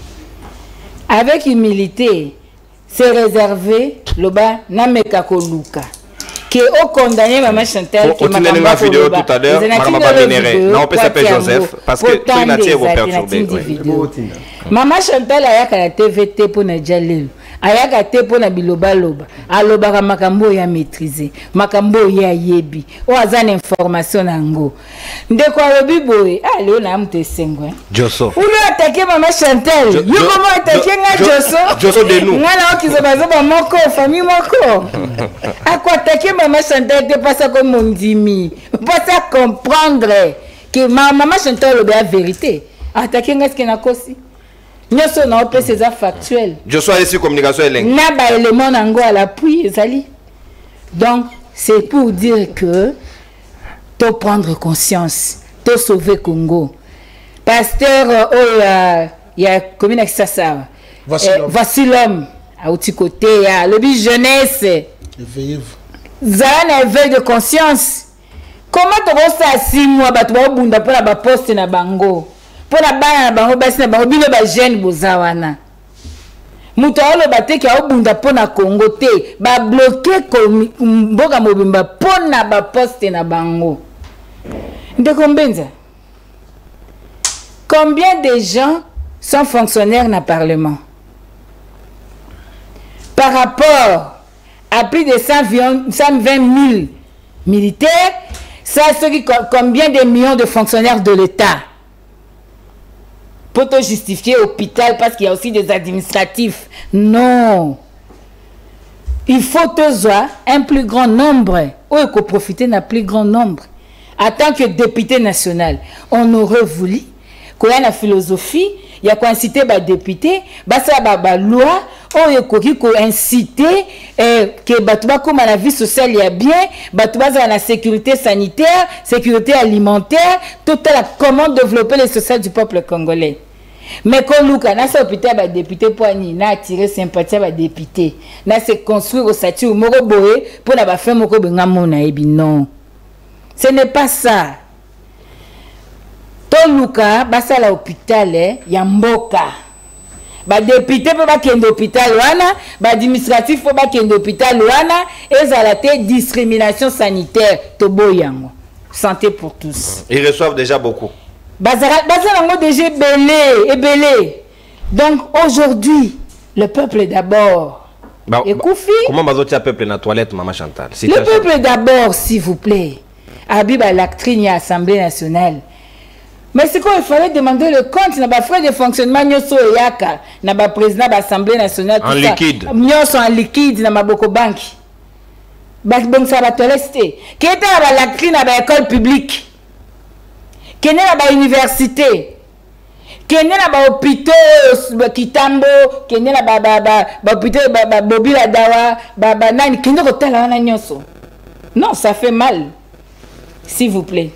Avec humilité. C'est réservé. Loba na meka koluka. Qui est condamné Maman Chantal qui m'a envoyé une vidéo tout à l'heure on peut s'appeler Joseph parce que tu n'as pas vous perturber Maman Chantal a la TVT pour na jalel ayaka te pour na biloba loba aloba makambo ya maîtriser makambo ya yebi o azana information nango ndeko alobi boye leo na mte sengwe Josso ou lui attaquer Maman Chantal yo comment attaquer nga Josso de nous ngala okizobazo ba moko famille moko à quoi attaquer Maman Chantal te pas ça comme mon dimi pas ça comprendre que Maman Chantal le la vérité attaquer nga ce que na kosi nyoso na opé ces factuels je sois ici communication eleng na ba élément nango à l'appui ezali donc c'est pour dire que to prendre conscience to sauver Congo pasteur il y a commune avec ça voici l'homme à outil côté ya le but jeunesse zana éveil de conscience comment to ça 6 mois ba to bunda pour la poste na bango pour la bana bango basi na bango bino ba jeune bozawana muto aloba te ki aobunda pona Congo te ba bloquer mboka mobimba pona ba poste na bango. Ndeko Mbenza, combien de gens sont fonctionnaires dans le Parlement? Par rapport à plus de 120 000 militaires, ça c'est combien de millions de fonctionnaires de l'État? Pour te justifier l'hôpital parce qu'il y a aussi des administratifs. Non. Il faut toujours un plus grand nombre, ou il faut profiter d'un plus grand nombre. En tant que député national, on aurait voulu qu'il y ait une philosophie, il y a inciter les députés, la loi, on a inciter que comme la vie sociale il y a bien, la sécurité sanitaire, sécurité alimentaire, tout comment développer le social du peuple congolais. Mais quand nous avons hôpital député pour attirer sympathie à député, na se construire au statut au Moroboé pour la faire moko bengamona ebi non. Ce n'est pas ça. Toluka basa la hôpital ya mboka. Ba député pour ba kende hôpital wana, ba administratif pour ba kende hôpital wana, ezala te discrimination sanitaire to boyango. Santé pour tous. Ils reçoivent déjà beaucoup. Bazara déjà belé. Donc aujourd'hui, le peuple d'abord. Et Koufi. Comment bazotia peuple na toilette, maman Chantal? Le peuple d'abord, s'il vous plaît. Abiba l'actrine à l'Assemblée nationale. Mais c'est quoi, il fallait demander le compte, n'a pas frais de fonctionnement, nyoso yaka, n'a pas président de l'Assemblée nationale. En liquide. Nyoso en liquide, n'a pas beaucoup banque. Donc ça va te rester. Qui était à l'actrine à l'école publique? Qui est à l'université? Qui est à l'hôpital Kitambo? Qui est à l'hôpital Bobi Ladawa? Nani? Qui est à l'hôtel à Nyoso? Non, ça fait mal. S'il vous plaît.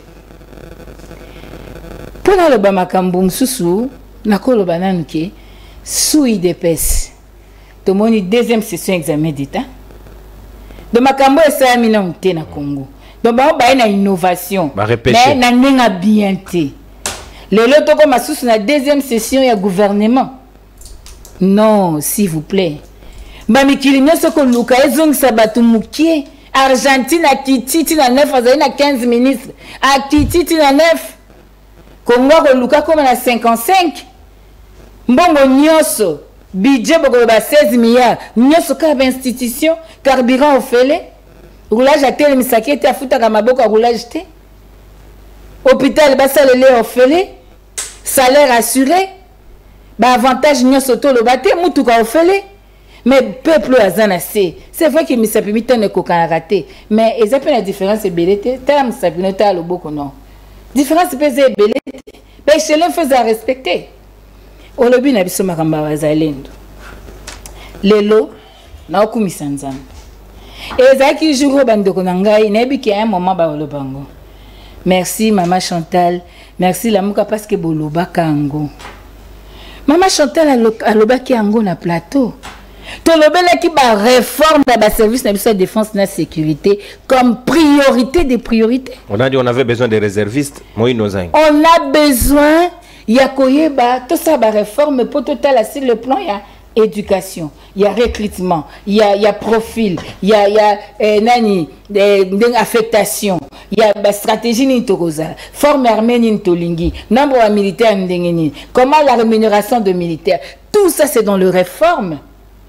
Pour le Bamakamboum Soussou, Nakolo Bananke, sous IDPS, tout le monde deuxième session examen d'État. De Makambo et ça mina monté na Congo. Donc on a une innovation. Mais na nenga bien té. Le loto comme sous na deuxième session ya gouvernement. Non, s'il vous plaît. Bamikili nyoso ko luka ezong sabatu mukie. Argentine à Kititi na 9, à 15 ministres. À Kititi na 9. Congo ko luka comme na 55. Mbongo nyoso. Budget pour 16 milliards. Nyoso ka institution. Carburant au fele. Roulage à tel misaki était à fouta kamaboko roulage te. Hôpital basa le lait au fele. Salaire assuré. Ba avantage nyoso to lo bate mutuka au fele. Mais peuple azanase. C'est vrai que misapi mitone ko raté. Mais ils appellent la différence est belete. Tala misapi no tala boko non. Différence peut être belete. Mais chez l'un faisait respecter. Olobi na biso makamba wazalendo. Lelo na okumisa nzambe. Ezaki jour bandeko na ngai na bi ki un moment ba olobango. Merci maman Chantal, merci la muka parce que boloba kango. Maman Chantal aloba ki ango na plateau. Tolobela ki ba réforme ba service na biso défense na sécurité comme priorité des priorités. On a dit on avait besoin de réservistes, moi innocent. On a besoin ya koyeba tout ça ba réforme pour total sur le plan ya éducation, il y a recrutement, il y a profil, il y a nani affectation, il y a stratégie ni tokoza, forme armée ni tolingi, nombre de militaires ndengeni, comment la rémunération de militaires, tout ça c'est dans le réforme.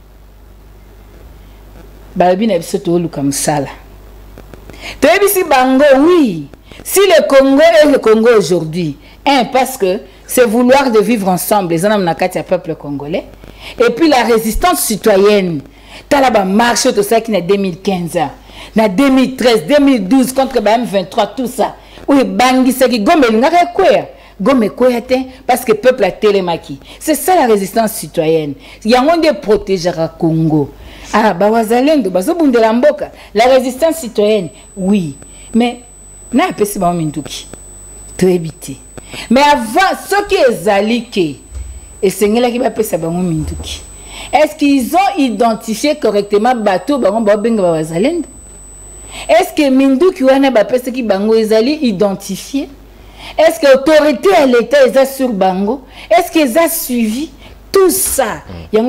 Babi na biso to luka msala. Toyebisi bango oui, si le Congo est le Congo aujourd'hui, parce que c'est vouloir de vivre ensemble, les hommes nakati peuple congolais. Et puis la résistance citoyenne. Talaba marche tout ça qui est 2015, na 2013, 2012 contre M23 tout ça. Oui, bangi ça qui gombe ngaka kwea. Gombe kwea te parce que peuple a télémaki. C'est ça la résistance citoyenne. Il y a un de protéger le Congo. Ah ba wazalendo bazo bundela mboka. La résistance citoyenne, oui. Mais na pesi ba minduki. To éviter. Mais avant ce qui est zaliké et c'est là qui va passer bango minduki. Est-ce qu'ils ont identifié correctement bateau bango ba benga ba wazalendo? Est-ce que minduki wana ba pesa ki bango ezali identifié? Est-ce que l'autorité à l'état est sur bango? Est-ce qu'ils ont suivi? Tout ça. Mais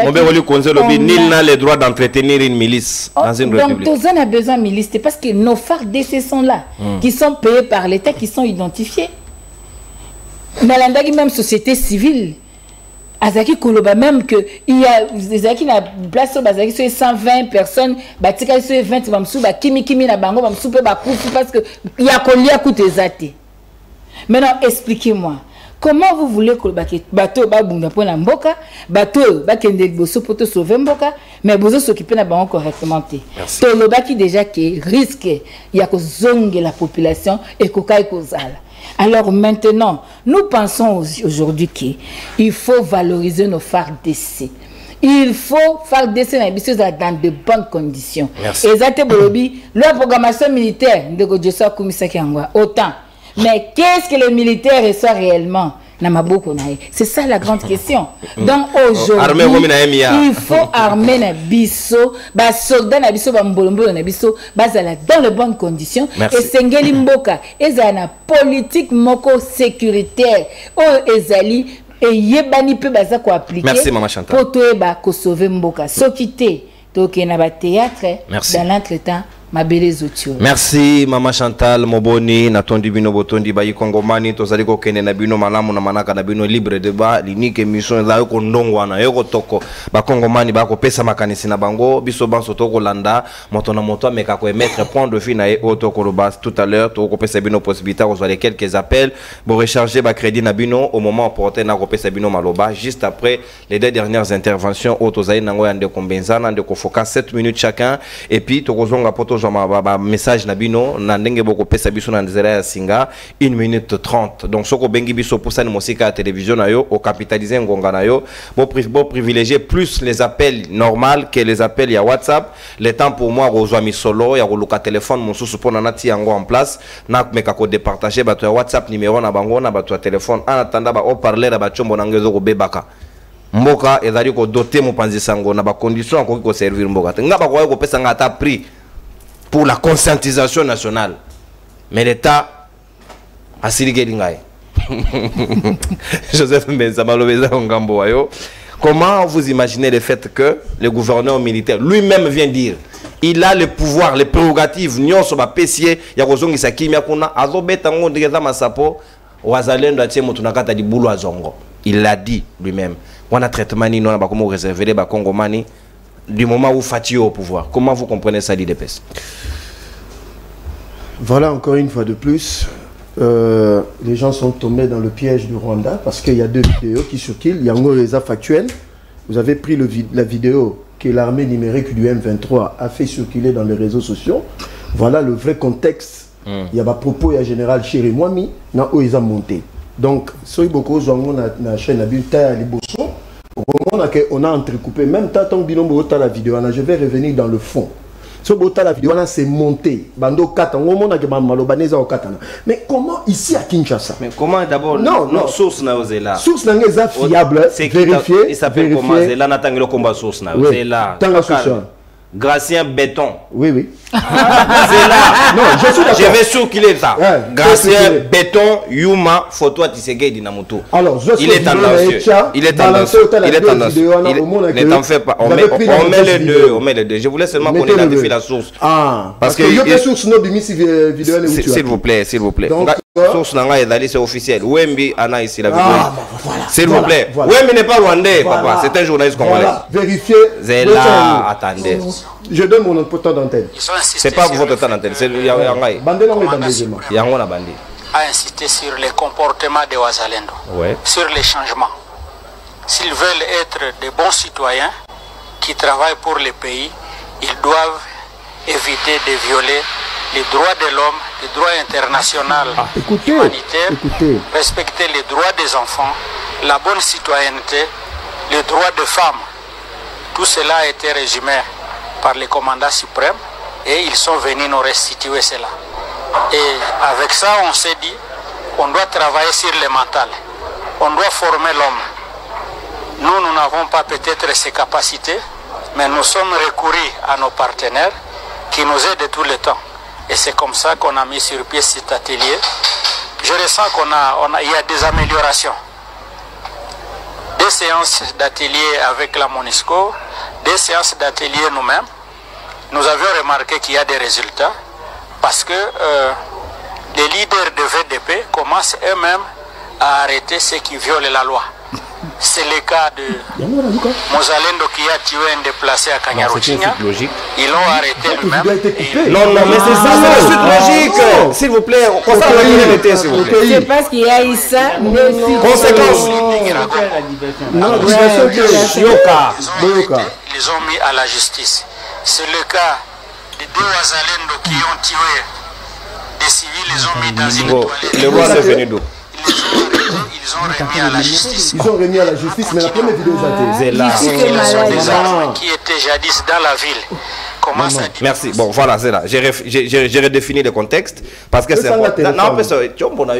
nul n'a le droit d'entretenir une milice dans une république. Donc, on a besoin de milice, parce que nos phares d'essai sont là, qui sont payés par l'État, qui sont identifiés. Dans la même société civile, Azaki Koloba, même que il y a Azaki na place Azaki sur 120 personnes, batika sur 20 bamsou ba kimi na bango bamsou pe ba kufu parce que il y a colia coûte zate. Maintenant expliquez-moi. Comment vous voulez que bateau ba bunda pour la mboka, bateau ba kende bosso pour te sauver mboka, mais bozo s'occuper na bango correctement. Toloba qui déjà qui risque il y a que zongue la population et kokai kozala. Alors maintenant, nous pensons aujourd'hui qu'il faut valoriser nos phares d'essai. Il faut faire d'essai dans de bonnes conditions. Merci. Exactement, la programmation militaire de Godjosa Kumisaki Angwa, autant. Mais qu'est-ce que les militaires reçoivent réellement? C'est ça la grande question. Donc aujourd'hui, il faut armer na biso, ba soldats na biso, ba mbolombo na biso, bazala dans les bonnes conditions. Merci. Et Sengeli Mboka, ezana politique moko sécuritaire, ezali et yebani pe baza ko appliquer. Merci Maman Chantal. Pour toi ba ko sauver Mboka. Sokité, toke na ba théâtre. Merci. Dans l'entretemps. Merci Maman Chantal Moboni natondi bino botondi bayi kongomani tozali ko kene na bino malamu na manaka na bino libre débat l'unique émission za ko ndongwana yoko toko ba kongomani ba ko pesa makanisi na bango biso banso toko landa moto na moto meka ko mettre point de vue na e auto koloba tout à l'heure to ko pesa bino possibilité ko les quelques appels pour recharger ba crédit na bino au moment opportun na ko pesa bino maloba juste après les deux dernières interventions auto zali nango yande kombenzana de ko focus 7 minutes chacun et puis to ko zonga poto ma message na bino na ndenge boko pesa biso na nzela ya singa 1 minute 30 donc soko bengi biso pour ça ni mosika ya télévision na yo au capitaliser ngonga na yo bon privilégier plus les appels normaux que les appels ya WhatsApp le temps pour moi rozwa misolo ya koluka téléphone mosusu pona nati yango en place na meka ko départager bato ya WhatsApp numéro na bango na bato ya téléphone en attendant ba haut-parleur ba chombo na ngezo ko bebaka mboka ezali ko doter mopanzi sango na ba conditions akoki ko servir mboka nga ba ko pesa ngata prix pour la conscientisation nationale. Mais l'État a sirigué l'ingay. Joseph Mbenzamalo Ngambo Ayo. Comment vous imaginez le fait que le gouverneur militaire lui-même vient dire il a le pouvoir, les prérogatives, nyon soba pesier, ya kozongi sakimi akuna azobeta ngo ndeza masapo wazalendo atie motunakata di bulu azongo. Il l'a dit lui-même. On a traitement ni non ba comment réserver les ba Congomani du moment où Fatih est au pouvoir. Comment vous comprenez ça, l'IDPS? Voilà, encore une fois de plus, les gens sont tombés dans le piège du Rwanda parce qu'il y a deux vidéos qui circulent. Il y a un réseau factuel. Vous avez pris la vidéo que l'armée numérique du M23 a fait circuler dans les réseaux sociaux. Voilà le vrai contexte. Il y a des propos du général Chéri Mwami, na où ils ont monté. Donc, si beaucoup de gens ont la chaîne à Liboso, on a entrecoupé, même tant que la vidéo, je vais revenir dans le fond. Ce la vidéo, c'est monté. Mais comment ici à Kinshasa? Mais comment d'abord? Non, source na là. Source na fiable, vérifié. Il s'appelle comment? C'est là n'attend le combat source na. C'est là. Gracien Béton. Oui, oui. C'est là. Non, je suis d'accord. Je vais sûr qu'il est ça. Gracien Béton, Yuma, photo à Tisségué Dinamoto. Alors, il est tendancieux. Il est tendancieux. Il est tendancieux. Ne t'en fais pas. On met les deux. On met les deux. Je voulais seulement qu'on identifie la source. Ah. Parce que. S'il vous plaît, s'il vous plaît. Source n'a pas c'est officiel. Wembi Ana ici la vidéo. S'il vous plaît. Wembi n'est pas rwandais, papa. C'est un journaliste congolais. Vérifiez. Zéla, attendez. Je donne mon temps d'antenne. C'est pas votre temps d'antenne, c'est Yangai. Yangona Bandi. A insisté sur les comportements des Wazalendo, sur les changements. S'ils veulent être de bons citoyens qui travaillent pour le pays, ils doivent éviter de violer les droits de l'homme, les droits internationaux, humanitaires, respecter les droits des enfants, la bonne citoyenneté, les droits des femmes. Tout cela a été résumé par les commandants suprêmes et ils sont venus nous restituer cela. Et avec ça, on s'est dit, on doit travailler sur le mental, on doit former l'homme. Nous n'avons pas peut-être ces capacités, mais nous sommes recourus à nos partenaires qui nous aident tout le temps. Et c'est comme ça qu'on a mis sur pied cet atelier. Je ressens qu'il y a des améliorations. des séances d'atelier avec la MONUSCO, des séances d'atelier nous-mêmes. Nous avions remarqué qu'il y a des résultats parce que les leaders de VDP commencent eux-mêmes à arrêter ceux qui violent la loi. C'est le cas de Mozalendo qui a tué un déplacé à Kanyaruchinya. Ils l'ont arrêté lui-même. Non, mais c'est ça, c'est la suite logique. S'il vous plaît, on s'en va s'il vous plaît. C'est parce qu'il y a eu ça, mais conséquences. Ils les ont mis à la justice. C'est le cas de deux Wazalendo qui ont tué des civils, les ont mis dans une toilette. Le roi est venu d'où? Ils ont remis à la justice. Ils ont remis à la justice, mais la première vidéo, c'est là. Des armes qui étaient jadis dans la ville. Comment ça dit? Merci. Bon, voilà, c'est là. J'ai redéfini le contexte parce que c'est important. Non, mais c'est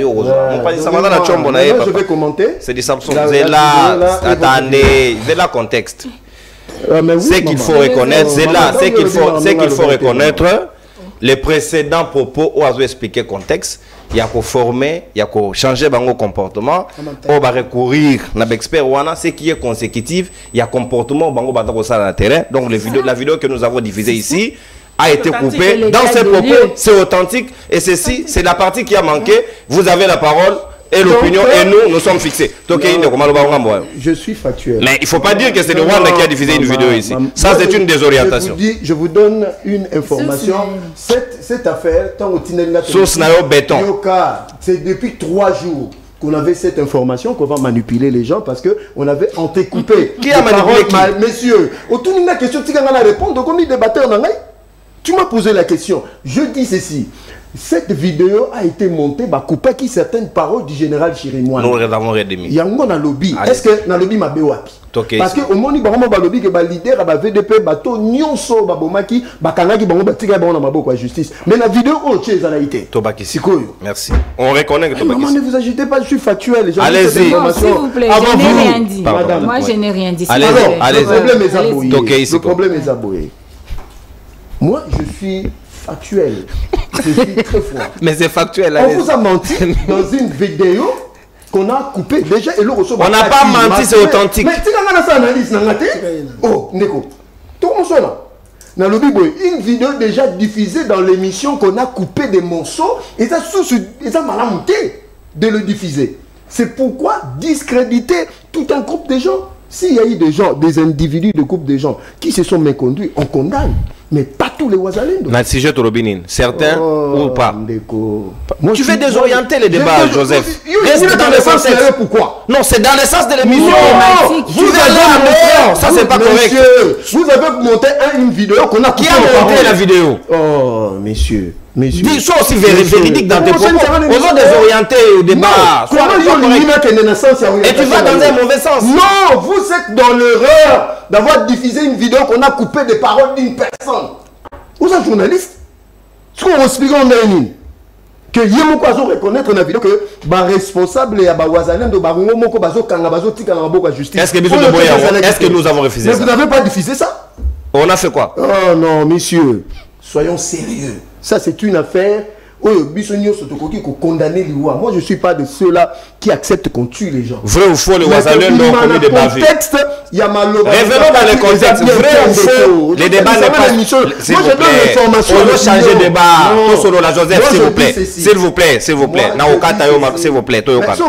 je vais commenter. C'est du Samsung. C'est là. Attendez, c'est là contexte. C'est qu'il faut reconnaître. C'est là. C'est qu'il faut reconnaître. Les précédents propos où ont expliqué le contexte. Il y a qu'à former, il y a qu'à changer le comportement. On va recourir à l'expert ce qui est consécutif. Il y a comportement on va sur le terrain. Donc la vidéo que nous avons diffusée ici a été coupée. Dans ces propos, c'est authentique. Et ceci, c'est la partie qui a manqué. Vous avez la parole et l'opinion et nous sommes fixés. Je suis factuel. Mais il ne faut pas dire que c'est le Rwanda qui a diffusé une vidéo ici. Ça, c'est une désorientation. Je vous donne une information. Cette affaire, source béton. C'est depuis 3 jours qu'on avait cette information qu'on va manipuler les gens parce qu'on avait entrecoupé. Qui a manipulé qui? Messieurs, autour d'une question, tu vas répondre comme il débattait en anglais. Tu m'as posé la question. Je dis ceci. Cette vidéo a été montée pour couper qui certaines paroles du général Chirimouane. Nous l'avons redémis. Il y a un lobby. Est-ce que dans le lobby m'a béwapi? Parce que au moment où il lobby que le leader a VDP bateau nyonso babomaki bakangaki bango batika bango na maboko à justice. Mais la vidéo autre chose a été. Tobaki. Merci. On reconnaît que Tobaki. Maman, ne vous agitez pas, je suis factuel. Allez-y. S'il vous plaît, je n'ai rien dit. Moi, je n'ai rien dit. Allez-y. Le problème est aboué. Moi, je suis factuel. Je suis très froid. Mais c'est factuel. On vous a menti dans une vidéo qu'on a coupée. Déjà, on n'a pas menti, c'est authentique. Mais tu as ça analyse. Oh, Neko. Tout le monde soit là. Dans le Bible, une vidéo déjà diffusée dans l'émission qu'on a coupé des morceaux. Et ça m'a monté de le diffuser. C'est pourquoi discréditer tout un groupe de gens. S'il y a eu des gens, des individus de groupe de gens qui se sont méconduits, on condamne. Mais pas tous les Wazalendo. Certains ou pas. Moi, tu veux désorienter les débats, Joseph. Reste dans le sens de pourquoi? Non, c'est dans le sens de l'émission. Vous avez monté, ça c'est pas correct. Vous avez monté une vidéo qu'on a coupé. Qui a monté la vidéo? Oh, messieurs. Dis ça aussi véridique dans tes propos. On va désorienter le débat. Et tu vas dans un mauvais sens. Non, vous êtes dans l'erreur d'avoir diffusé une vidéo qu'on a coupé des paroles d'une personne. Vous êtes journaliste. Ce qu'on explique en dernier. Que Yemoko a reconnaître dans la vidéo que les responsables et les Wazalendo Barongo Moko Bazo Kanga Bazo Tika Namaboka justice. Est-ce que nous avons refusé ça? Mais vous n'avez pas diffusé ça? On a fait quoi? Oh non, messieurs. Soyons sérieux. Ça, c'est une affaire où condamner les lois. Moi, je ne suis pas de ceux-là qui acceptent qu'on tue les gens. Vrai ou faux, les Wazalendo ont commis des bavures. Il y a revenons dans le contexte. Vrai ou faux, les débats n'est pas... S'il vous plaît, on veut changer de débat. Tout la Joseph, s'il vous plaît. S'il vous plaît, s'il vous plaît. S'il vous plaît,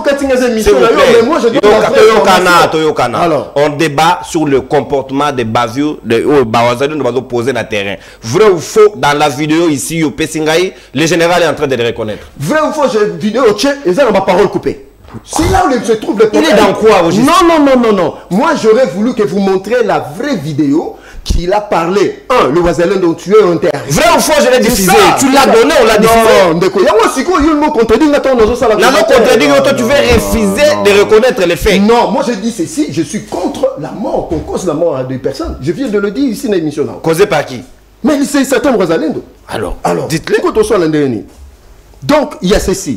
on débat sur le comportement des bavures de Wazalendo nous poser dans le terrain. Vrai ou faux, dans la vidéo ici, au Pessingaï, le général est en train de le reconnaître. Vrai ou faux, j'ai une vidéo, et ça, on ma parole coupée. C'est là où se trouve le problème. Il est dans quoi aujourd'hui? Non. Moi, j'aurais voulu que vous montriez la vraie vidéo qu'il a parlé. Le Wazalendo dont tu es interdit. Vrai ou faux, je l'ai diffusé. Tu l'as donné, on l'a diffusé. Non, il y a moi, si il y a un mot contredit, tu veux refuser de reconnaître les faits. Non, moi je dis ceci, je suis contre la mort, qu'on cause la mort à des personnes. Je viens de le dire ici dans l'émission. Causé par qui? Mais c'est certains Wazalendo. Alors dites-le. Donc, il y a ceci.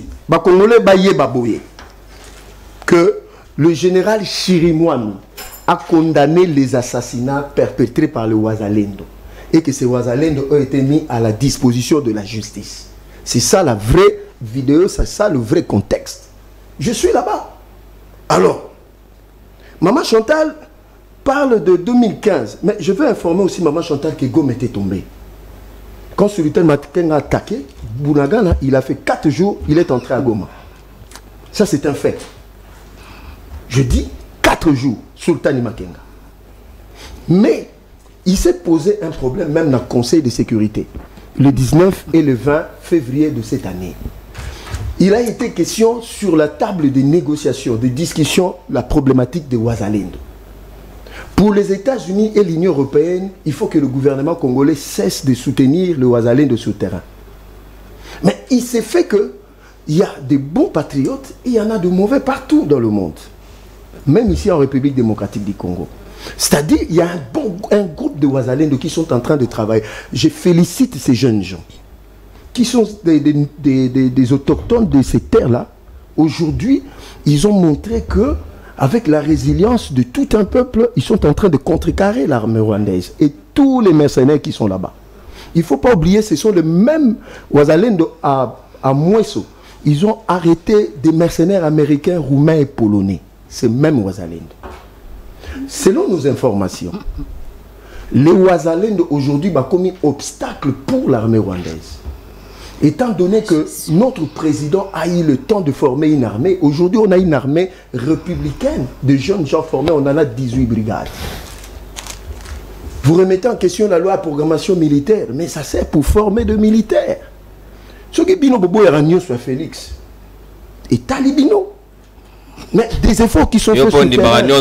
Que le général Chirimouane a condamné les assassinats perpétrés par le Wazalendo. Et que ces Wazalendo ont été mis à la disposition de la justice. C'est ça la vraie vidéo, c'est ça le vrai contexte. Je suis là-bas. Alors, Maman Chantal parle de 2015. Mais je veux informer aussi Maman Chantal que Goma était tombé. Quand Sultan Makenga a attaqué, Bounagana, il a fait 4 jours, il est entré à Goma. Ça, c'est un fait. Je dis 4 jours, Sultan Makenga. Mais il s'est posé un problème même dans le Conseil de sécurité, le 19 et le 20 février de cette année. Il a été question sur la table de négociation, de discussion, la problématique de Ouazalendo. Pour les États-Unis et l'Union européenne, il faut que le gouvernement congolais cesse de soutenir le Ouazalendo sur le terrain. Mais il s'est fait qu'il y a des bons patriotes et il y en a de mauvais partout dans le monde. Même ici en République démocratique du Congo. C'est-à-dire qu'il y a un groupe de Ouazalendo qui sont en train de travailler. Je félicite ces jeunes gens qui sont des autochtones de ces terres-là. Aujourd'hui, ils ont montré que avec la résilience de tout un peuple, ils sont en train de contrecarrer l'armée rwandaise et tous les mercenaires qui sont là-bas. Il ne faut pas oublier, ce sont les mêmes Ouazalendo à Mweso. Ils ont arrêté des mercenaires américains, roumains et polonais. C'est même Ouazalendo. Selon nos informations, les Ouazalendo aujourd'hui ont commis obstacle pour l'armée rwandaise. Étant donné que notre président a eu le temps de former une armée, aujourd'hui on a une armée républicaine de jeunes gens formés, on en a 18 brigades. Vous remettez en question la loi de programmation militaire, mais ça sert pour former de militaires. Ce qui est bino bobo et soit Félix. Et talibino. Mais des efforts qui sont faits sur le terrain.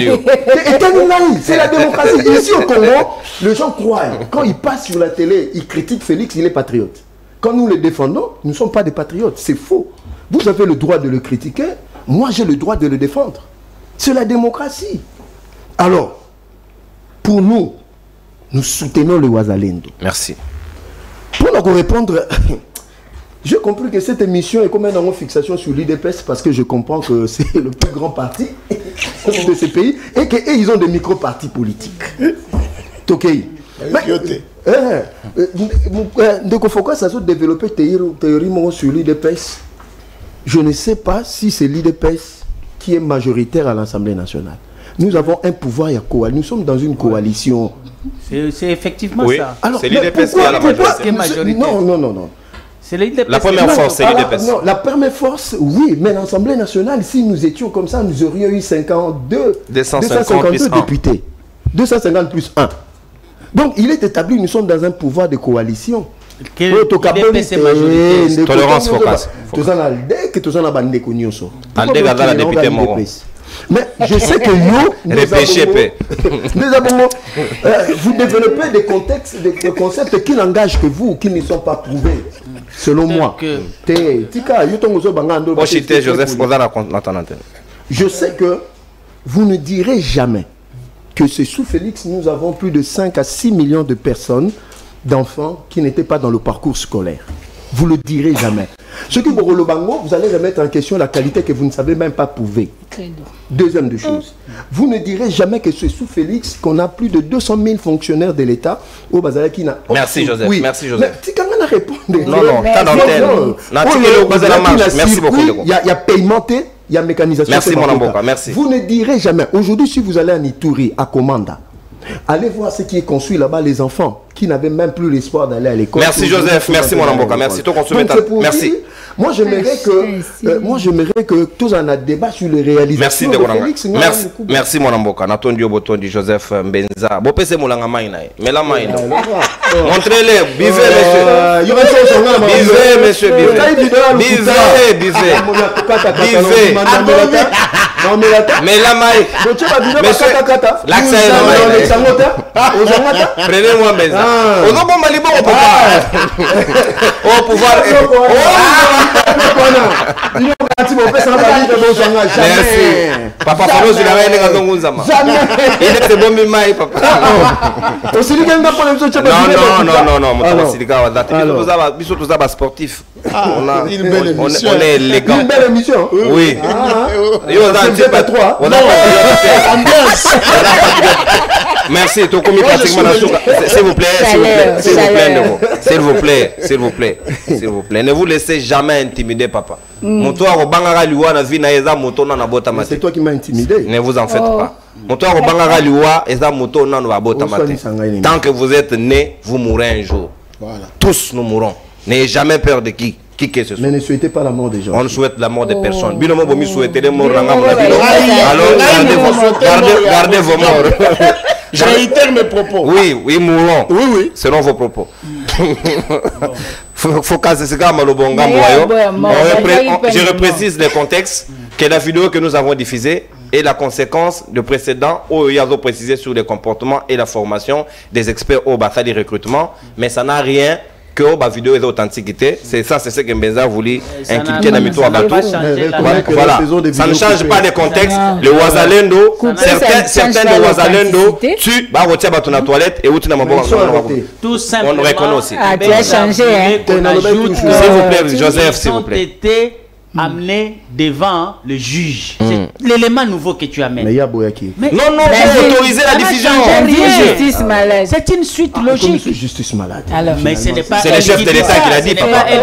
C'est la démocratie. Ici au Congo, les gens croient. Quand ils passent sur la télé, ils critiquent Félix, il est patriote. Quand nous le défendons, nous ne sommes pas des patriotes. C'est faux. Vous avez le droit de le critiquer. Moi, j'ai le droit de le défendre. C'est la démocratie. Alors, pour nous, nous soutenons le Ouazalendo. Merci. Pour nous répondre, j'ai compris que cette émission est comme une fixation sur l'IDPS parce que je comprends que c'est le plus grand parti de ce pays et qu'ils ont des micro-partis politiques. Ok. Donc, il faut que ça soit développé théorie sur l'IDPS. Je ne sais pas si c'est l'IDPS qui est majoritaire à l'Assemblée nationale. Nous avons un pouvoir et nous sommes dans une coalition. C'est effectivement ça. C'est l'IDPS qui a la majorité. Non. La première force, c'est l'IDPS. Non, la première force, oui, mais l'Assemblée nationale, si nous étions comme ça, nous aurions eu 252 députés. 250 plus 1. Donc, il est établi, nous sommes dans un pouvoir de coalition. Tolérance focus. Mais je sais que vous développez des concepts qui n'engagent que vous, qui ne sont pas prouvés, selon moi. Je sais que vous ne direz jamais que c'est sous Félix, nous avons plus de 5 à 6 millions de personnes, d'enfants qui n'étaient pas dans le parcours scolaire. Vous ne le direz jamais. Ce qui pour le Bango, vous allez remettre en question la qualité que vous ne savez même pas prouver. Deuxième de choses, vous ne direz jamais que c'est sous Félix qu'on a plus de 200 000 fonctionnaires de l'État au Bazala qui n'a... Merci Joseph, oui. Merci Joseph. Mais si quelqu'un a répondu... Merci beaucoup. Il y a payementé, il y a mécanisation. Merci mon Amboka, merci. Vous ne direz jamais. Aujourd'hui, si vous allez à Ituri, à Komanda, allez voir ce qui est construit là-bas, les enfants qui n'avaient même plus l'espoir d'aller à l'école. Merci Joseph, merci mon Amboka, merci. Merci. Moi j'aimerais que tous en a débat sur les réalisations de Félix. Merci mon Amboka. Natondio Botondi Joseph Mbenza. Bopese molanga maina. Mela maina. Montrez-les, buvez monsieur. Buvez. Mais la maille. L'accès est prenez-moi Mbenza. Au pouvoir. Merci. Papa Falo, je l'avais dit à Tongunzama. Il était bon, mais papa. Non. Nous sommes sportifs. On est élégants. Une belle émission. Oui. On a un petit peu. On a Merci, tout comme pratiquement s'il vous plaît, s'il vous plaît, ne vous laissez jamais intimider, papa. C'est toi qui m'as intimidé. Ne vous en faites pas. Tant que vous êtes né, vous mourrez un jour. Voilà. Tous nous mourrons. N'ayez jamais peur de qui que ce soit. Mais ne souhaitez pas la mort des gens. On souhaite la mort des personnes. Alors gardez vos morts. Je réitère mes propos. Oui, oui, mourons. Oui, oui. Selon vos propos. Faut casser ce gars malobonga. Je reprécise le contexte que la vidéo que nous avons diffusée et la conséquence de précédent où il y a précisé sur les comportements et la formation des experts au bataille de recrutement, mais ça n'a rien que la vidéo est authenticité. C'est ça, c'est ce que Mbenza voulait inculquer dans Mito Abatou. Voilà, ça ne change pas de contexte. Le Wazalendo, certains de Wazalendo, tu vas retirer ton toilette et où tu n'as pas tout simplement. On reconnaît aussi. Ah, tu as changé, hein. S'il vous plaît, Joseph, s'il vous plaît. Amené devant le juge. C'est l'élément nouveau que tu amènes. Mais il y a Boyaki. Non, j'ai autorisé la diffusion. C'est une suite logique. C'est justice malade. Alors, mais ce n'est pas. C'est le chef de l'État qui l'a dit.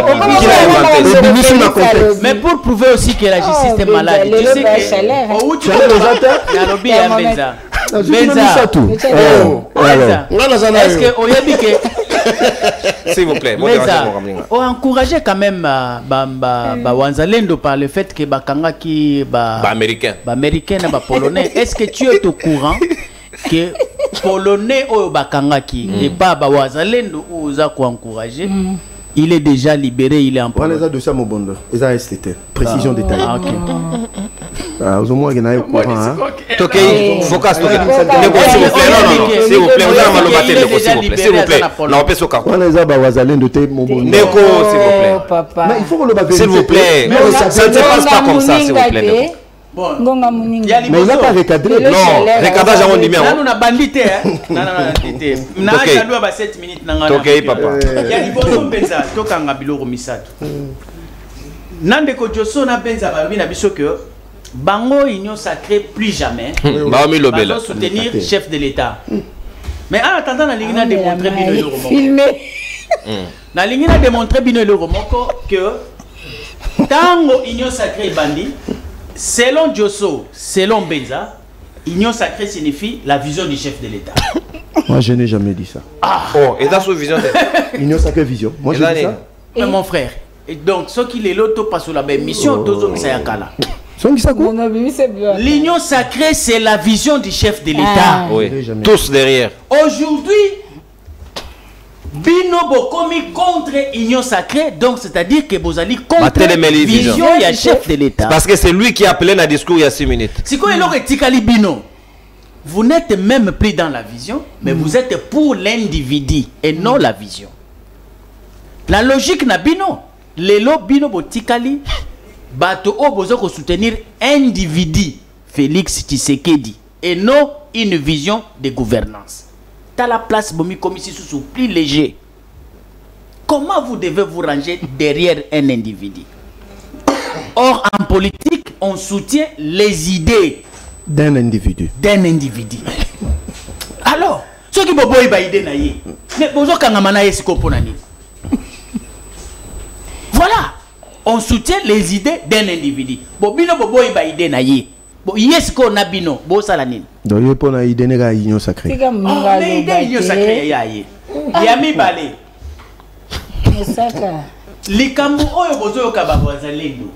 Mais pour prouver aussi que la justice est malade, tu sais que. Où tu est-ce que s'il vous plaît, on encourageait quand même Wanzalendo par le fait que Bakanga qui américain na polonais. Est-ce que tu es au courant que polonais ou Bakanga qui et pas Wanzalendo ou za ko encourager? Il est déjà libéré, il est en Pologne. On les a dossiers à Mobondo. Ils ont STT. Précision détaillée. Ah, ok. Au moins, il y a au courant. Ok, focus. S'il vous plaît, vous allez m'alobater, s'il vous plaît. Non, on peut se calmer. On les a Wazalendo de Mobondo. Neko, s'il vous plaît. Mais il faut qu'on le batte. S'il vous plaît. Ça ne se passe pas comme ça, s'il vous plaît. Bon. Mais il n'a pas recadré. Non, recadrage avant numéro. Là, on a bandité, hein. Non, non, 7 minutes. Ok, papa. Il y a du bon benza. Tokanga biloko misato. Nande ko joso na benza ba na biso que bango union sacrée plus jamais. Ba mi lobela. Pour soutenir chef de l'État. Mais en attendant la ligne a démontré bino le romo. La ligne a démontré bino le romo que tango union sacrée bandi. Selon Josso, selon Benza, union sacrée signifie la vision du chef de l'État. Moi, je n'ai jamais dit ça. Ah. Oh, et dans sa vision union sacrée vision. Moi, je dis ça. Mais mon frère, et donc, ce qui est l'auto passe sur la même mission, deux hommes, c'est un cas là. L'union sacrée, c'est la vision du chef de l'État. Oui, tous derrière. Aujourd'hui, Bino Bokomi contre Union sacrée, donc c'est-à-dire que Bozali contre la vision du chef de l'État. Parce que c'est lui qui a appelé un discours il y a 6 minutes. Si quoi il Bino, vous n'êtes même plus dans la vision, mais vous êtes pour l'individu et non la vision. La logique na Bino, Lelo Bino Botikali, Bato O Bozoko soutenir individu, Félix Tshisekedi, et non une vision de gouvernance. À la place Bomi comme ici sous plus léger. Comment vous devez vous ranger derrière un individu? Or en politique, on soutient les idées d'un individu. Alors, ceux qui bobo iba idée na ye, mais bozo kangamana ye siko ponani. Voilà, on soutient les idées d'un individu. Bobino bobo iba idée na ye. Yes ko na bino bo salanine. Donc il pour na idée nega union sacrée. Mais idée union sacrée ya ye. Ya mi balé. Saka. Likambu oyo bozo ka ba Wazalendo.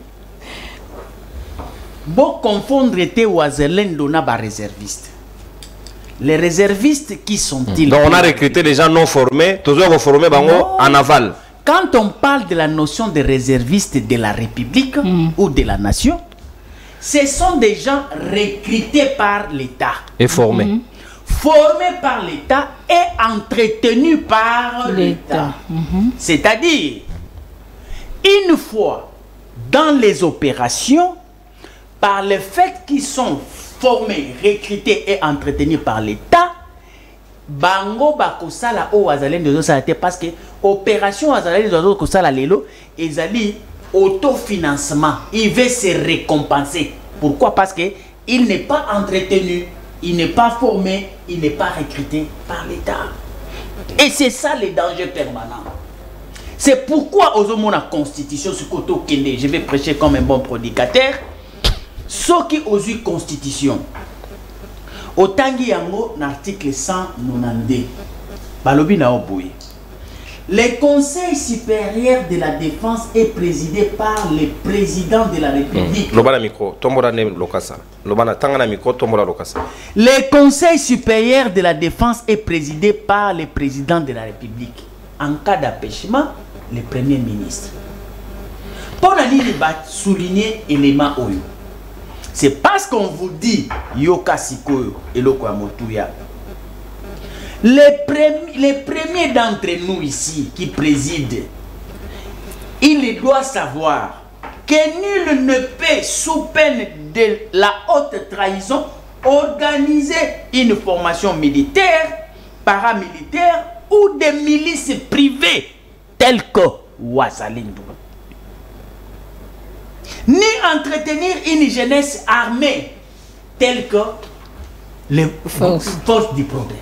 Bo confondre te Wazalendo na ba réserviste. Les réservistes qui sont-ils? Donc on a recruté des gens non formés, toujours reformés en aval. Quand on parle de la notion de réserviste de la République ou de la nation, ce sont des gens recrutés par l'État. Et formés. Formés par l'État et entretenus par l'État. C'est-à-dire, une fois dans les opérations, par le fait qu'ils sont formés, recrutés et entretenus par l'État, Bango Bakosala o Wazalendo de Salate parce que opération Wazalendo de Kosala Lelo, ils allaient autofinancement, il veut se récompenser. Pourquoi? Parce qu'il n'est pas entretenu il n'est pas formé, il n'est pas recruté par l'État. Et c'est ça le danger permanent. C'est pourquoi aux hommes la constitution, ce côté kende, je vais prêcher comme un bon prédicateur, ce qui aux constitution. Au tangi yango l'article 192. Balobi na oboui. Le Conseil supérieur de la défense est présidé par le président de la République. Lobana micro, tombola ne lokasa. Lobana tangana micro, tombola lokasa. Le Conseil supérieur de la défense est présidé par le président de la République. En cas d'empêchement, le premier ministre. Pour la ligne souligner l'élément oyo. C'est parce qu'on vous dit Yoka Sikoyo et Lokwamotuya. Les premiers d'entre nous ici qui président, il doit savoir que nul ne peut, sous peine de la haute trahison, organiser une formation militaire, paramilitaire ou des milices privées telles que Wazalendo. Ni entretenir une jeunesse armée telle que les forces du progrès.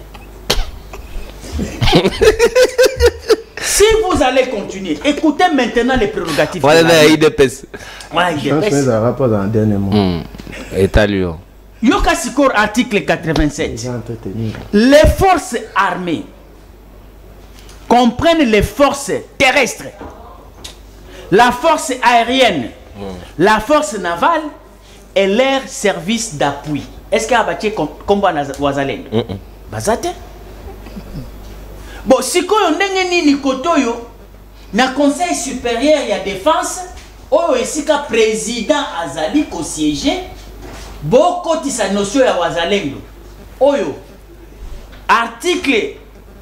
Si vous allez continuer, écoutez maintenant les prérogatives. Voilà, IDPS. Voilà, IDPS. Un rapport dans le dernier mot. État Lyon. Yoka Sikor, article 87. Les forces armées comprennent les forces terrestres, la force aérienne, la force navale et leurs services d'appui. Est-ce qu'il y a un combat Wazalendo? Bazate. Bon, si on a ni kotoyo, na Conseil supérieur il y a défense, oh et si ka président azali ko siéger, beaucoup de sa notion ya Wazalendo. Oyo, article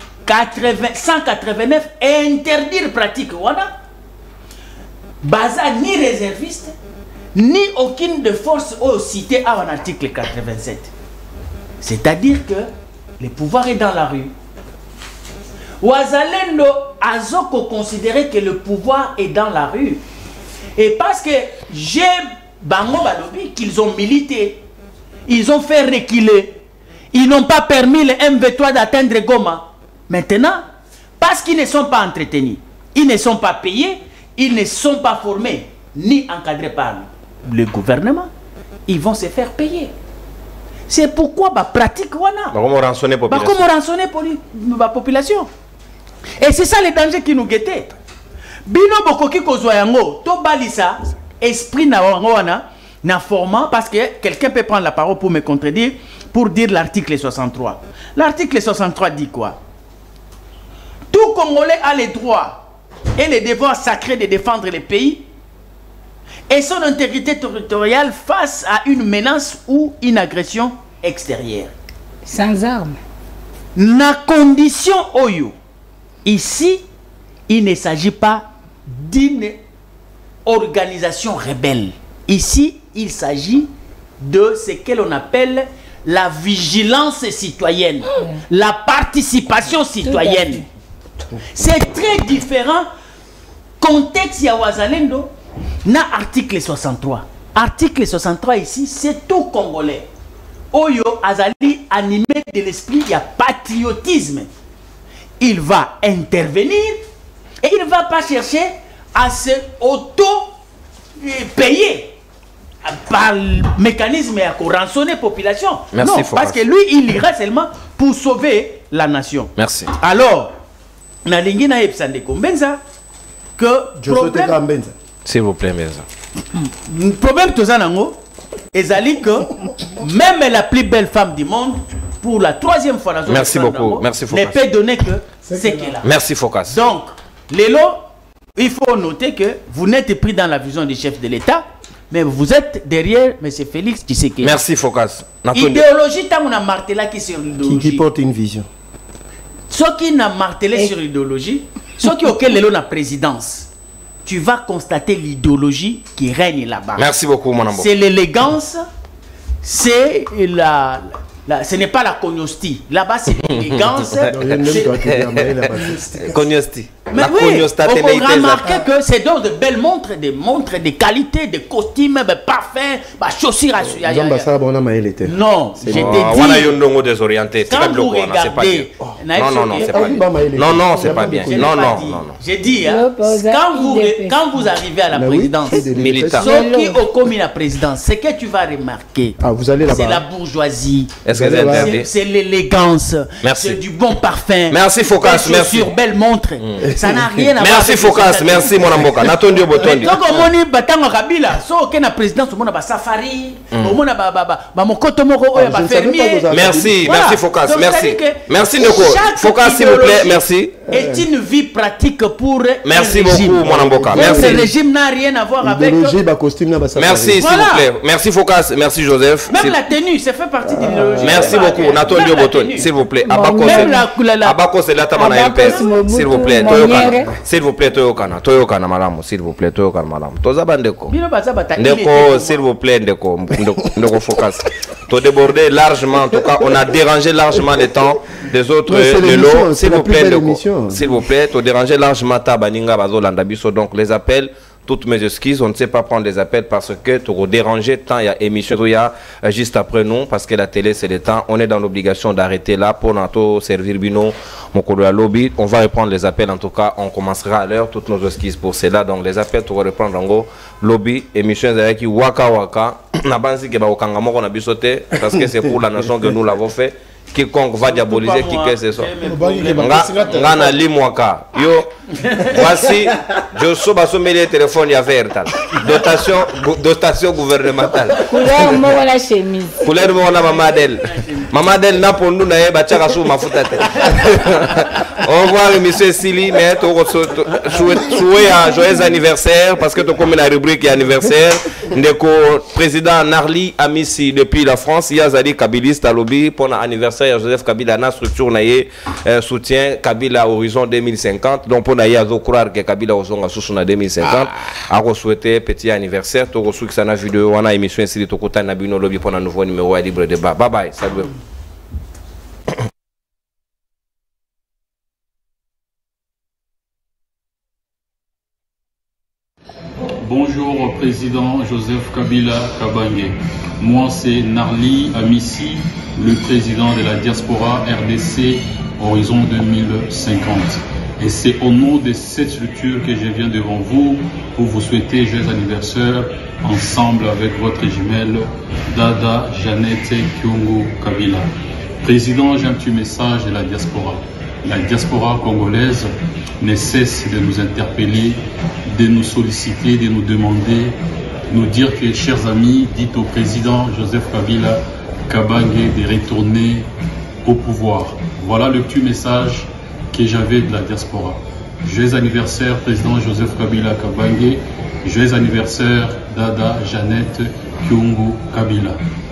189 interdire pratique wana, baza ni réserviste, ni aucune de force citée à l'article 87. C'est-à-dire que le pouvoir est dans la rue. Wazalendo Azoko considérait que le pouvoir est dans la rue. Et parce que j'ai Bango Balobi qu'ils ont milité, ils ont fait reculer, ils n'ont pas permis le MV3 d'atteindre Goma. Maintenant, parce qu'ils ne sont pas entretenus, ils ne sont pas payés, ils ne sont pas formés, ni encadrés par le gouvernement, ils vont se faire payer. C'est pourquoi la pratique wana. Comment rançonner la population. Et c'est ça le danger qui nous guettait. Bino bokoki kozwa yango, to balisa esprit na wana na formant parce que quelqu'un peut prendre la parole pour me contredire pour dire l'article 63. L'article 63 dit quoi? Tout Congolais a les droits et les devoirs sacrés de défendre le pays et son intégrité territoriale face à une menace ou une agression extérieure. Sans armes. Na condition oyo. Ici, il ne s'agit pas d'une organisation rebelle. Ici, il s'agit de ce que l'on appelle la vigilance citoyenne, la participation citoyenne. C'est très différent. Contexte ya Wazalendo, na article 63. Article 63 ici, c'est tout Congolais. Oyo Azali animé de l'esprit, il y a patriotisme. Il va intervenir et il ne va pas chercher à se auto-payer par le mécanisme et à rançonner la population. Merci, non, parce que lui, il ira seulement pour sauver la nation. Merci. Alors, na lingi na epsande kombenza que problème, s'il vous plaît, Benza. problème tozanango ezali que même la plus belle femme du monde pour la troisième fois dans merci beaucoup, merci Focas. ne peut donner que ce qu'elle a. Merci Focas. Donc, Lélo, il faut noter que vous n'êtes pris dans la vision du chef de l'État, mais vous êtes derrière M. Félix Tshisekedi. Merci Focas. Idéologie, tant on a martelé qui sur l'idéologie. Qui porte une vision. Ceux qui n'ont martelé sur l'idéologie, ceux qui auxquels Lélo la présidence, tu vas constater l'idéologie qui règne là-bas. Merci beaucoup, mon amour. C'est l'élégance, c'est ce n'est pas la cognostie. Là-bas, c'est l'élégance. Cognostie. Mais oui, on remarque que c'est donc de belles montres, des de qualité, des costumes, des parfums, des chaussures. Non, je t'ai dit. Quand vous regardez, non, c'est pas bien. Non. J'ai dit, quand vous arrivez à la présidence, ceux qui ont commis la présidence, ce que tu vas remarquer, c'est la bourgeoisie, c'est l'élégance, c'est du bon parfum. Merci Focas, merci. Sur belle montre, ça n'a rien à voir. Merci Focas, merci mon amboka. Natondi Botondi. Donc on moni batanga Kabila, so que la présidence on a ba safari, on a ba mokoto moko oya ba fermier. Merci, merci Focas, merci. Merci Ndeko. Focas s'il vous plaît, merci. Est une vie pratique pour merci beaucoup mon amboka. Merci. Le régime n'a rien à voir avec merci s'il vous plaît. Merci Focas, merci Joseph. Même la tenue, ça fait partie de l'idéologie. Merci beaucoup Natondi Botondi, s'il vous plaît. Abako c'est là tabana MPS. S'il vous plaît, s'il vous plaît, Toyokana malamu, s'il vous plaît, Toyokana malamu. Toza Ndeko. Ndeko, s'il vous plaît, Ndeko Focas. To déborder largement, en tout cas, on a dérangé largement le temps des autres de l'eau. S'il vous plaît, Ndeko. S'il vous plaît, to déranger largement Tabaninga Bazo Landabiso. Donc les appels, toutes mes excuses, on ne sait pas prendre les appels parce que tu déranger tant il y a émission juste après nous parce que la télé c'est le temps. On est dans l'obligation d'arrêter là pour notre servir bino mon à lobby. On va reprendre les appels en tout cas. On commencera à l'heure. Toutes nos excuses pour cela. Donc les appels tu vas reprendre en gros lobby émission avec Waka Waka. Na banzi ke ba okanga moko na bisote parce que c'est pour la nation que nous l'avons fait. Quiconque va diaboliser qui que ce soit. Ngana limwaka. Yo, voici, je suis sur les téléphones à faire. Dotation gouvernementale. Couleur mort la chemise. Couleur mort la mamadel. Mamadel n'a pour nous n'aille pas tchara sous ma foutate. Au revoir monsieur Sili, mais tu souhait un joyeux anniversaire parce que tu comme la rubrique anniversaire. Ndeko président Narli Amissi depuis la France, Yazali Kabiliste à lobby pour l'anniversaire. Joseph Kabila na structure naie soutien Kabila horizon 2050 donc pour naie azo croire que Kabila ozonga sous na 2050 a souhaiter petit anniversaire to reçu que ça na vidéo on a émission ici to kota na bino lobby pour un nouveau numéro à libre débat. Bye bye, salut. Bonjour Président Joseph Kabila Kabange. Moi c'est Narli Amissi, le président de la diaspora RDC Horizon 2050. Et c'est au nom de cette structure que je viens devant vous pour vous souhaiter joyeux anniversaire ensemble avec votre jumelle Dada Jeannette Kyungu Kabila. Président, j'ai un petit message de la diaspora. La diaspora congolaise ne cesse de nous interpeller, de nous solliciter, de nous demander, nous dire que, chers amis, dites au président Joseph Kabila Kabange de retourner au pouvoir. Voilà le petit message que j'avais de la diaspora. Joyeux anniversaire, président Joseph Kabila Kabange. Joyeux anniversaire, Dada Jeannette Kyungu Kabila.